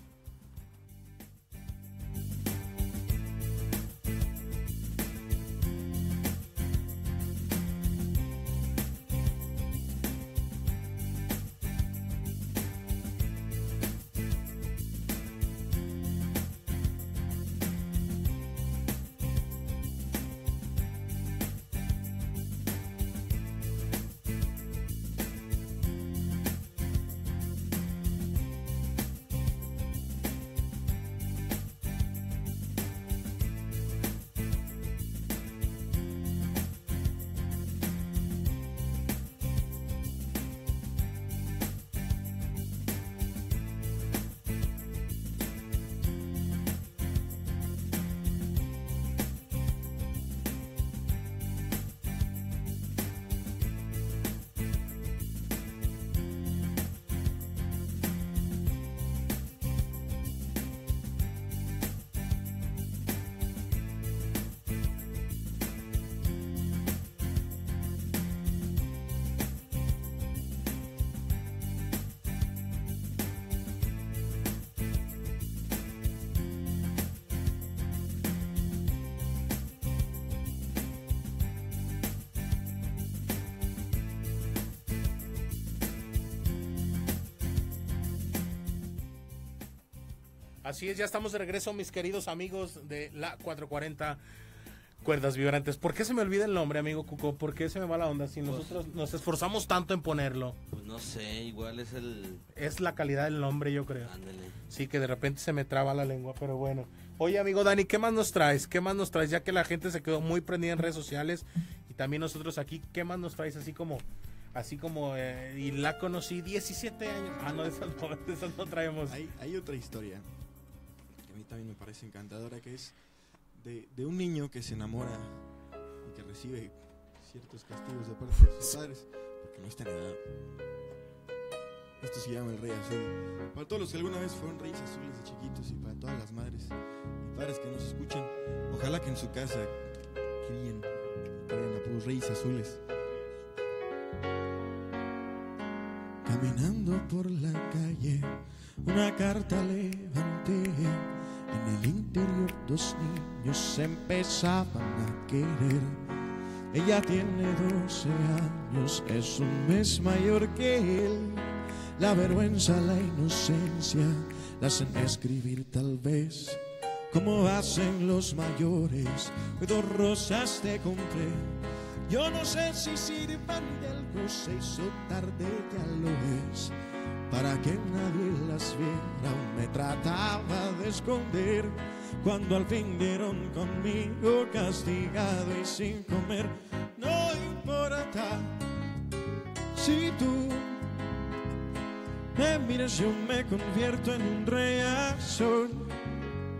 Así es, ya estamos de regreso, mis queridos amigos de la 440 Cuerdas Vibrantes. ¿Por qué se me olvida el nombre, amigo Cuco? ¿Por qué se me va la onda? Si nosotros nos esforzamos tanto en ponerlo. Pues no sé, igual es el... Es la calidad del nombre, yo creo. Ándale. Sí, que de repente se me traba la lengua, pero bueno. Oye, amigo Dani, ¿qué más nos traes? ¿Qué más nos traes? Ya que la gente se quedó muy prendida en redes sociales y también nosotros aquí, ¿qué más nos traes? Así como, y la conocí 17 años. Ah, no, de esas no traemos. Hay otra historia que a mí también me parece encantadora, que es de un niño que se enamora y que recibe ciertos castigos de parte de sus padres porque no está en edad. Esto se llama el Rey Azul. Para todos los que alguna vez fueron reyes azules de chiquitos y para todas las madres y padres que nos escuchan, ojalá que en su casa críen apodos Reyes Azules. Caminando por la calle, una carta levanté. En el interior 2 niños se empezaban a querer. Ella tiene 12 años, es un mes mayor que él. La vergüenza, la inocencia, la hacen escribir tal vez como hacen los mayores. Hoy 2 rosas te compré. Yo no sé si sirvan de algo, se hizo tarde, ya lo es. Para que nadie las viera, me trataba de esconder. Cuando al fin dieron conmigo, castigado y sin comer. No importa si tú me miras, yo me convierto en un rey azul.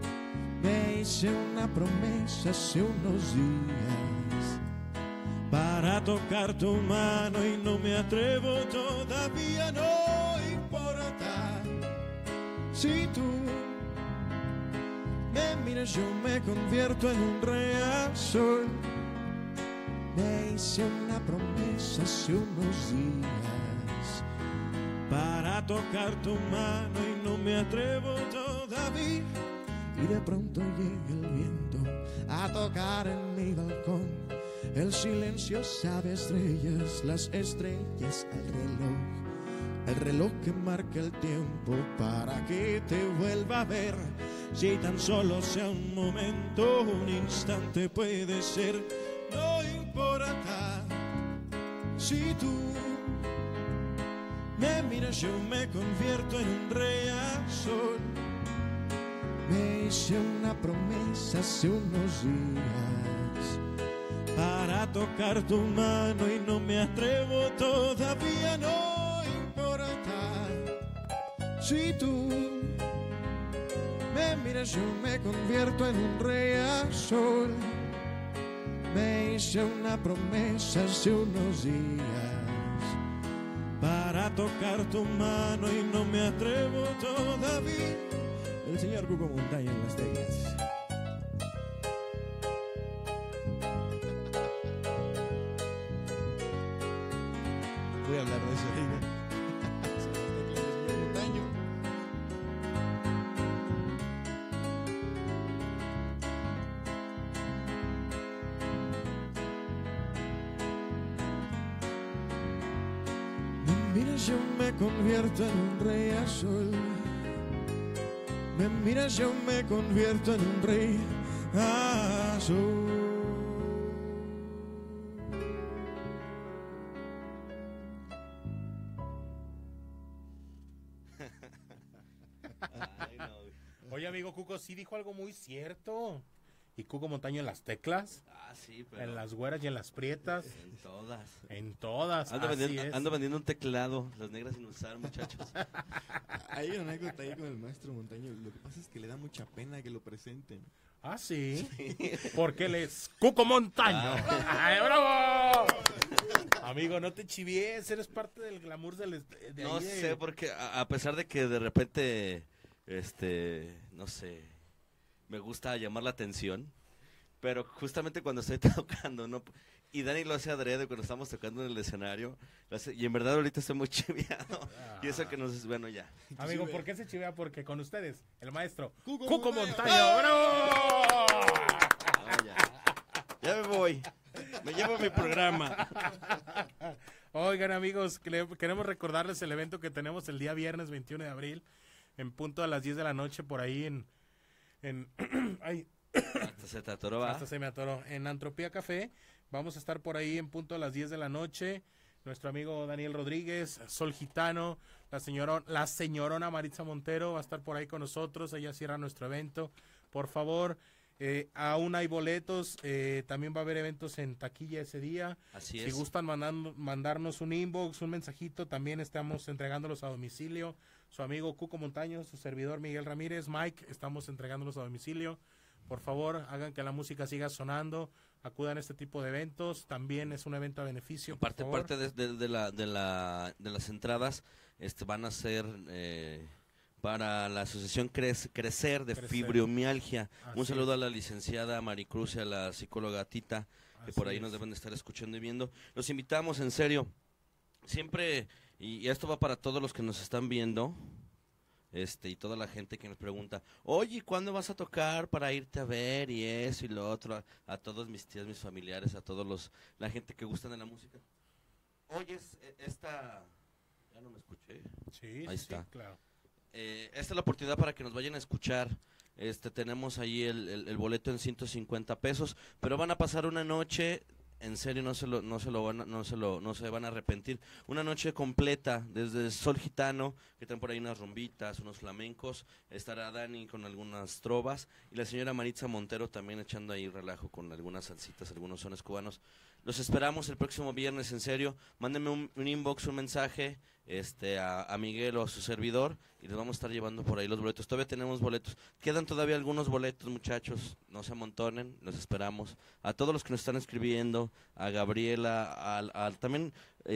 Me hice una promesa hace unos días para para tocar tu mano y no me atrevo todavía, no importa si tú me miras, yo me convierto en un reazol. Me hice una promesa hace unos días para tocar tu mano y no me atrevo todavía. Y de pronto llega el viento a tocar en mi balcón. El silencio sabe a estrellas, las estrellas al reloj que marca el tiempo para que te vuelva a ver. Si tan solo sea un momento, un instante puede ser, no importa si tú me miras, yo me convierto en un reazol. Me hice una promesa hace unos días para tocar tu mano y no me atrevo todavía, no importa si tú me miras, yo me convierto en un reazol. Me hice una promesa hace unos días para tocar tu mano y no me atrevo todavía. El señor Cuco Montaño en las teclas. Voy a hablar de eso, Riga. Son las teclas del señor Montaño. Me miras, yo me convierto en un reazol. Me miras, yo me convierto en un rey azul. Ay, no. Oye, amigo Cuco, sí dijo algo muy cierto. Y Cuco Montaño en las teclas, Ah, sí, pero en las güeras y en las prietas, en todas. en todas. Ando así vendiendo, es. ando vendiendo un teclado, las negras sin usar, muchachos. Hay una anécdota ahí con el maestro Montaño. Lo que pasa es que le da mucha pena que lo presenten. Ah, sí. Porque él es Cuco Montaño. ¡Ay, bravo! Amigo, no te chivies, eres parte del glamour de No ahí de- sé, porque a pesar de que de repente, no sé, me gusta llamar la atención, pero justamente cuando estoy tocando, ¿no? Y Dani lo hace adrede cuando estamos tocando en el escenario, y en verdad ahorita estoy muy chiviado, y eso que nos, bueno, ya. Amigo, ¿por qué se chivea? Porque con ustedes, el maestro Cuco Cuco Montaño. Montaño. ¡Bravo! No, ya me voy, me llevo mi programa. Oigan, amigos, queremos recordarles el evento que tenemos el día viernes 21 de abril, en punto a las 10 de la noche, por ahí en ay, Hasta se te atoró, ¿va? hasta se me atoró, en Antropía Café. Vamos a estar por ahí en punto a las 10 de la noche. Nuestro amigo Daniel Rodríguez, Sol Gitano, la señorona Maritza Montero va a estar por ahí con nosotros. Ella cierra nuestro evento. Por favor, aún hay boletos. También va a haber eventos en taquilla ese día. Así Si es. gustan mandarnos un inbox, un mensajito, también estamos entregándolos a domicilio. Su amigo Cuco Montaño, su servidor Miguel Ramírez, Mike, estamos entregándolos a domicilio. Por favor, hagan que la música siga sonando. Acudan a este tipo de eventos. También es un evento a beneficio. por Parte, favor. parte de las entradas van a ser para la asociación Crecer de Crecer. Fibromialgia. Un Así saludo es. a la licenciada Maricruz y a la psicóloga Tita, que por Así ahí nos es. deben de estar escuchando y viendo. Los invitamos, en serio. Siempre, y esto va para todos los que nos están viendo, y toda la gente que nos pregunta, oye, ¿cuándo vas a tocar para irte a ver? Y eso y lo otro, a todos mis tías, mis familiares, a todos la gente que gustan de la música. Oye, ya no me escuché. Sí, Ahí sí, está. claro. Esta es la oportunidad para que nos vayan a escuchar. Tenemos ahí el boleto en 150 pesos, pero van a pasar una noche, en serio, no se van a arrepentir. Una noche completa, desde Sol Gitano, que traen por ahí unas rumbitas, unos flamencos, estará Dani con algunas trovas, y la señora Maritza Montero también echando ahí relajo con algunas salsitas, algunos sones cubanos. Los esperamos el próximo viernes, en serio. Mándenme un inbox, un mensaje a Miguel o a su servidor y les vamos a estar llevando por ahí los boletos. Todavía tenemos boletos. Quedan todavía algunos boletos, muchachos. No se amontonen, los esperamos. A todos los que nos están escribiendo, a Gabriela, también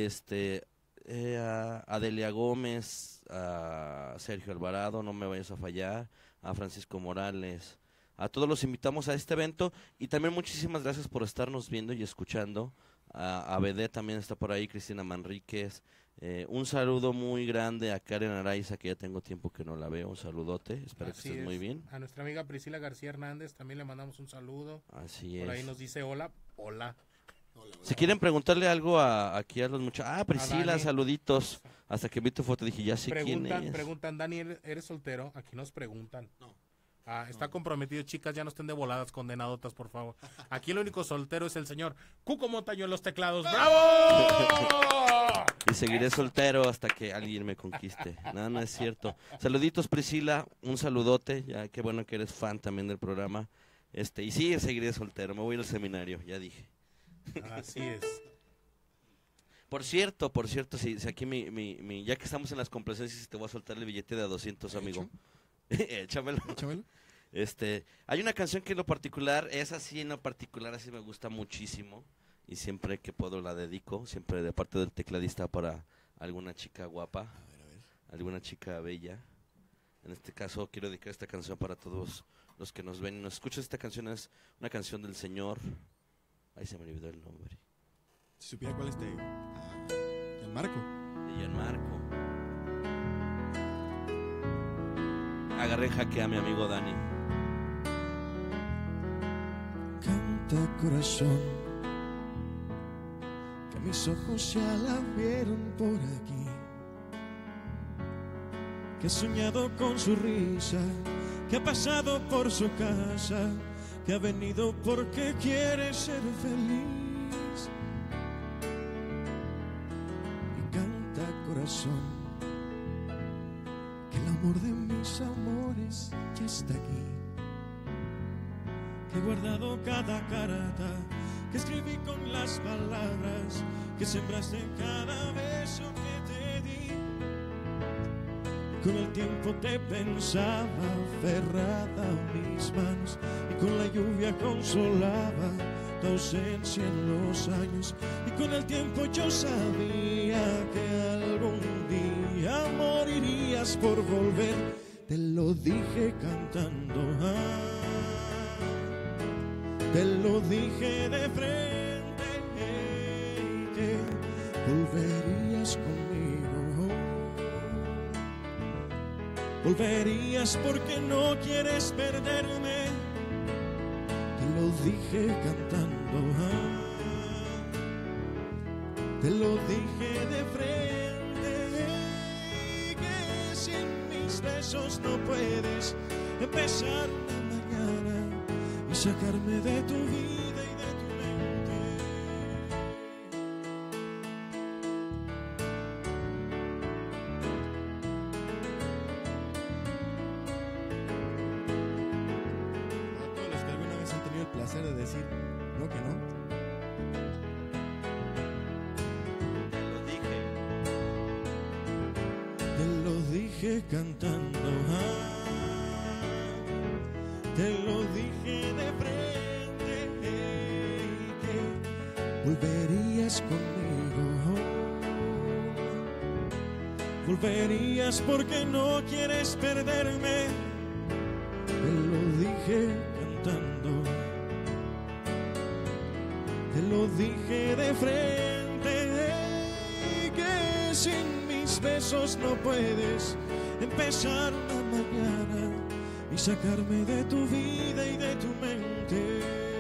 a Delia Gómez, a Sergio Alvarado, no me vayas a fallar, a Francisco Morales. A todos los invitamos a este evento y también muchísimas gracias por estarnos viendo y escuchando. A BD también está por ahí, Cristina Manríquez. Un saludo muy grande a Karen Araiza, que ya tengo tiempo que no la veo. Un saludote, espero que estés muy bien. A nuestra amiga Priscila García Hernández también le mandamos un saludo. Así es. Por ahí nos dice hola. Hola. Si quieren preguntarle algo aquí a los muchachos. Priscila, saluditos. Hasta que vi tu foto dije, ya sé quién es. Preguntan, Dani, ¿eres soltero? Aquí nos preguntan. No. Está comprometido, chicas, ya no estén de voladas condenadotas, por favor. Aquí el único soltero es el señor Cuco Montaño en los teclados. ¡Bravo! Y seguiré soltero hasta que alguien me conquiste. No es cierto. Saluditos, Priscila, un saludote, ya qué bueno que eres fan también del programa. Y sí, seguiré soltero, me voy al seminario, ya dije. Así es. Por cierto, si aquí ya que estamos en las complacencias, te voy a soltar el billete de a 200, amigo. Échamelo. Hay una canción que en lo particular, así me gusta muchísimo y siempre que puedo la dedico, siempre de parte del tecladista para alguna chica guapa, a ver. Alguna chica bella. En este caso quiero dedicar esta canción para todos los que nos ven y nos escuchan. Esta canción es una canción del señor, ahí se me olvidó el nombre. Si supiera cuál es Gianmarco. De Gianmarco. Agarré en jaque a mi amigo Dani. Canta, corazón, que mis ojos ya la vieron por aquí, que he soñado con su risa, que ha pasado por su casa, que ha venido porque quiere ser feliz. Y canta, corazón, que el amor de mis amores ya está aquí, que he guardado cada carta que escribí con las palabras que sembraste en cada beso que te di. Y con el tiempo te pensaba aferrada a mis manos, y con la lluvia consolaba tu ausencia en los años. Y con el tiempo yo sabía que algún día morirías por volver. Te lo dije cantando, te lo dije de frente, que volverías conmigo. Volverías porque no quieres perderme. Te lo dije cantando, te lo dije de frente, que sin mis besos no puedes empezar la mañana y sacarme de tu vida y de tu mente. A todos los que alguna vez han tenido el placer de decir no que no. Te lo dije cantando, te lo dije de frente, que volverías conmigo. Volverías porque no quieres perderme. Te lo dije cantando, te lo dije de frente, que sin mis besos no puedes empezar la mañana y sacarme de tu vida y de tu mente.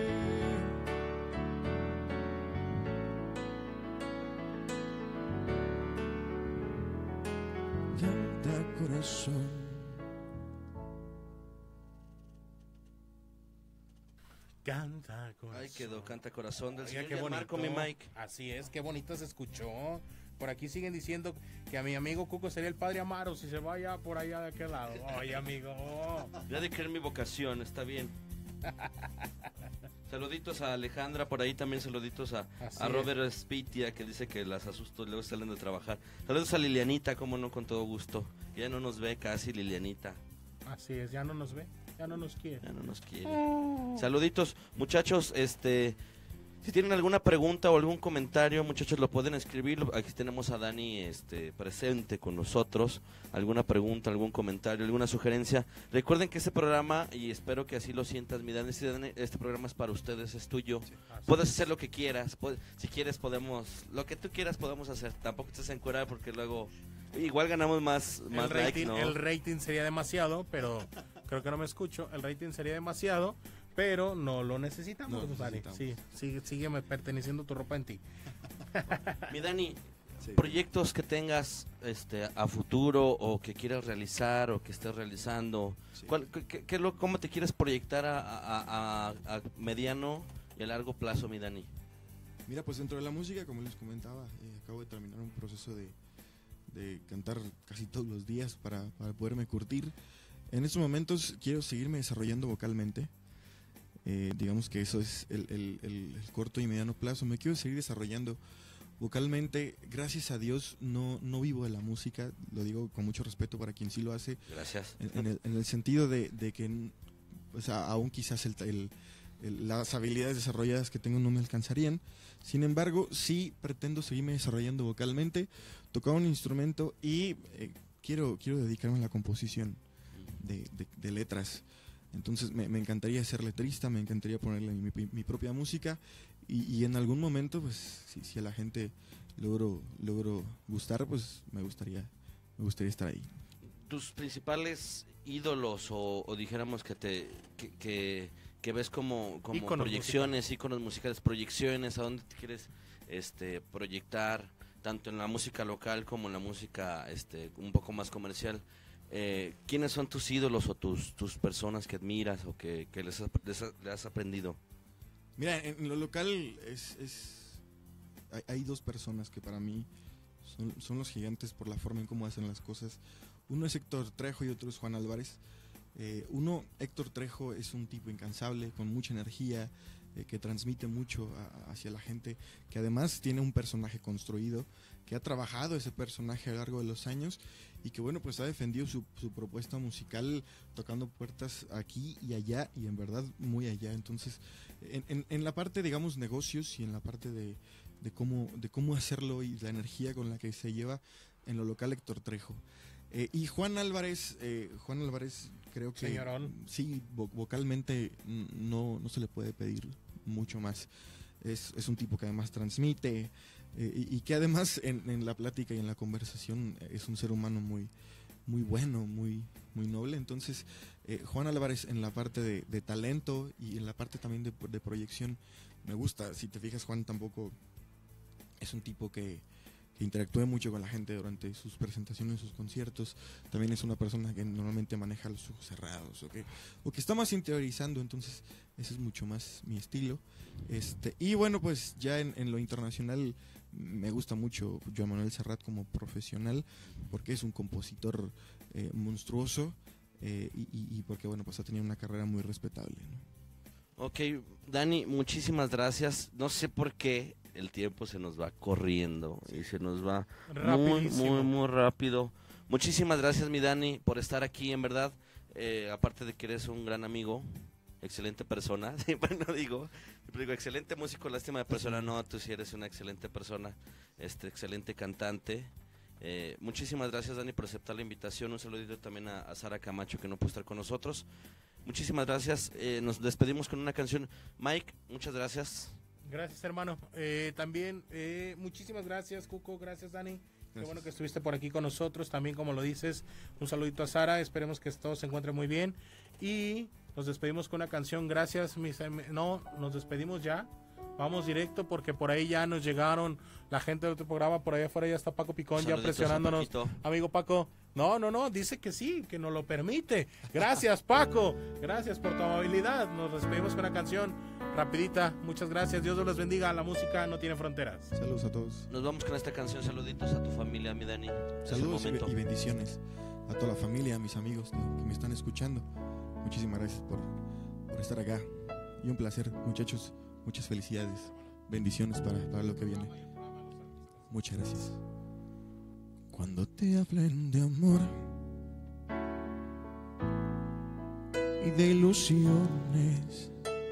Canta, corazón. Canta, corazón. Ahí quedó, canta corazón del Oiga, señor qué Gianmarco, bonito. mi Mike. Así es, qué bonito se escuchó. Por aquí siguen diciendo que a mi amigo Cuco sería el padre Amaro si se vaya por allá de aquel lado. Oye, amigo. Ya de creer mi vocación, está bien. Saluditos a Alejandra, por ahí también saluditos a Robert Spitia, que dice que las asusto, luego salen de trabajar. Saludos a Lilianita, como no, con todo gusto. Ya no nos ve casi, Lilianita. Así es, ya no nos ve, ya no nos quiere. Ya no nos quiere. Saluditos, muchachos, si tienen alguna pregunta o algún comentario, muchachos, lo pueden escribir. Aquí tenemos a Dani presente con nosotros. Alguna pregunta, algún comentario, alguna sugerencia. Recuerden que este programa, y espero que así lo sientas, mi Dani, este programa es para ustedes, es tuyo. Sí, Puedes hacer lo que quieras. Si quieres, lo que tú quieras podemos hacer. Tampoco estés encuerada porque luego igual ganamos más likes, ¿no? El rating sería demasiado, pero creo que no me escucho. El rating sería demasiado, pero no lo necesitamos, Dani. Sí, sígueme perteneciendo tu ropa en ti. Mi Dani, Sí. proyectos que tengas a futuro o que quieras realizar o que estés realizando, Sí. ¿Cómo te quieres proyectar a mediano y a largo plazo, mi Dani? Mira, pues dentro de la música, como les comentaba, acabo de terminar un proceso de cantar casi todos los días para poderme curtir. En estos momentos quiero seguirme desarrollando vocalmente. Digamos que eso es el corto y mediano plazo. Me quiero seguir desarrollando vocalmente. Gracias a Dios no vivo de la música, lo digo con mucho respeto para quien sí lo hace. Gracias. En el sentido de que pues, aún quizás las habilidades desarrolladas que tengo no me alcanzarían. Sin embargo, sí pretendo seguirme desarrollando vocalmente, tocar un instrumento y quiero dedicarme a la composición de letras. Entonces me encantaría ser letrista, me encantaría ponerle mi propia música y en algún momento, pues si a la gente logro gustar, pues me gustaría estar ahí. ¿Tus principales ídolos o dijéramos que ves como íconos proyecciones, íconos musicales, proyecciones, a dónde te quieres proyectar, tanto en la música local como en la música un poco más comercial? ¿Quiénes son tus ídolos o tus personas que admiras o que les has aprendido? Mira, en lo local hay dos personas que para mí son los gigantes por la forma en cómo hacen las cosas. Uno es Héctor Trejo y otro es Juan Álvarez. Héctor Trejo es un tipo incansable, con mucha energía, que transmite mucho hacia la gente, que además tiene un personaje construido, que ha trabajado ese personaje a lo largo de los años y que bueno, pues ha defendido su propuesta musical tocando puertas aquí y allá y en verdad muy allá. Entonces, en la parte, digamos, negocios y en la parte de cómo hacerlo y la energía con la que se lleva en lo local, Héctor Trejo. Y Juan Álvarez creo que Señorón. sí, vocalmente no se le puede pedir mucho más. Es un tipo que además transmite y que además en la plática y en la conversación es un ser humano muy, muy bueno, muy, muy noble. Entonces Juan Álvarez en la parte de talento y en la parte también de proyección me gusta. Si te fijas, Juan tampoco es un tipo que interactúe mucho con la gente durante sus presentaciones, sus conciertos. También es una persona que normalmente maneja los ojos cerrados o que está más interiorizando, entonces ese es mucho más mi estilo. Y bueno, pues ya en lo internacional me gusta mucho Joan Manuel Serrat como profesional, porque es un compositor monstruoso y porque bueno, pues ha tenido una carrera muy respetable, ¿no? Ok, Dani, muchísimas gracias. No sé por qué el tiempo se nos va corriendo y se nos va muy, muy, muy rápido. Muchísimas gracias, mi Dani, por estar aquí, en verdad. Aparte de que eres un gran amigo, excelente persona. Bueno, digo, excelente músico, lástima de persona. No, tú sí eres una excelente persona, excelente cantante. Muchísimas gracias, Dani, por aceptar la invitación. Un saludito también a Sara Camacho, que no pudo estar con nosotros. Muchísimas gracias. Nos despedimos con una canción. Mike, muchas gracias. Gracias, hermano. También muchísimas gracias, Cuco. Gracias, Dani. Gracias. Qué bueno que estuviste por aquí con nosotros. También, como lo dices, un saludito a Sara. Esperemos que todo se encuentre muy bien. Y nos despedimos con una canción. Gracias, no, nos despedimos ya. Vamos directo porque por ahí ya nos llegaron la gente de otro programa. Por ahí afuera ya está Paco Picón ya Saluditos presionándonos. Amigo Paco, no, dice que sí, que nos lo permite. Gracias, Paco. Gracias por tu amabilidad. Nos despedimos con una canción rapidita. Muchas gracias. Dios los bendiga. La música no tiene fronteras. Saludos a todos. Nos vamos con esta canción. Saluditos a tu familia, mi Dani. Es el Saludos momento. y bendiciones a toda la familia, a mis amigos que me están escuchando. Muchísimas gracias por estar acá y un placer, muchachos. Muchas felicidades. Bendiciones para lo que viene. Muchas gracias. Cuando te hablen de amor y de ilusiones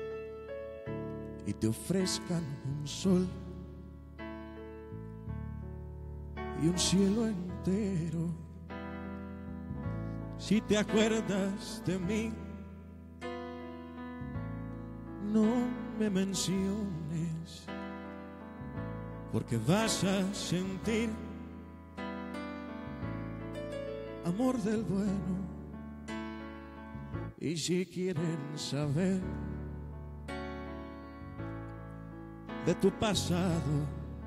y te ofrezcan un sol y un cielo entero, si te acuerdas de mí, no me menciones, porque vas a sentir amor del bueno. Y si quieren saber de tu pasado,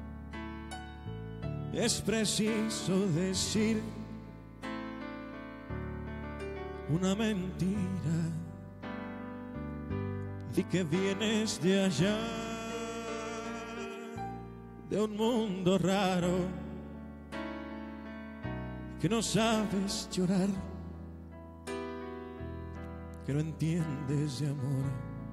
es preciso decir una mentira. Di que vienes de allá, de un mundo raro, que no sabes llorar, que no entiendes de amor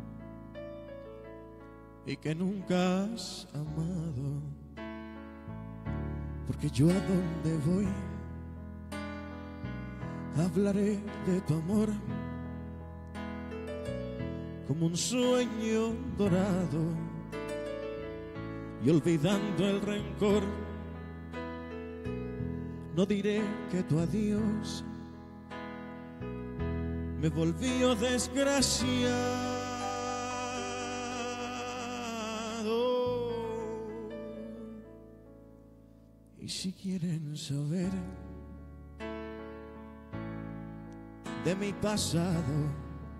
y que nunca has amado. Porque yo a donde voy hablaré de tu amor como un sueño dorado, y olvidando el rencor, no diré que tu adiós me volvió desgraciado. Y si quieren saber de mi pasado,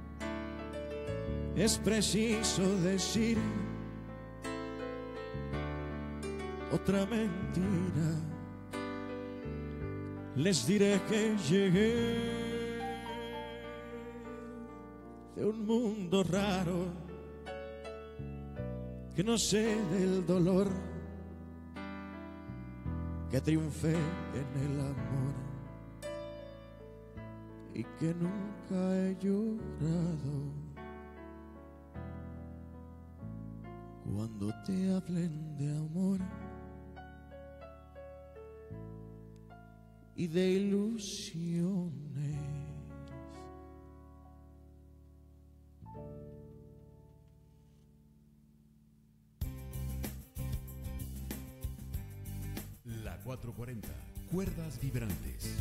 es preciso decir otra mentira. Les diré que llegué de un mundo raro, que no sé del dolor, que triunfé en el amor y que nunca he llorado. Cuando te hablen de amor y de ilusiones, La 440, cuerdas vibrantes.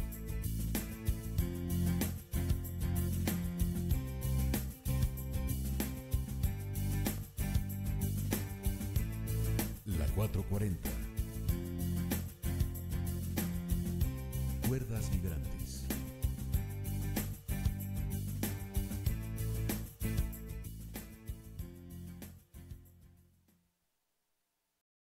La 440. Cuerdas vibrantes.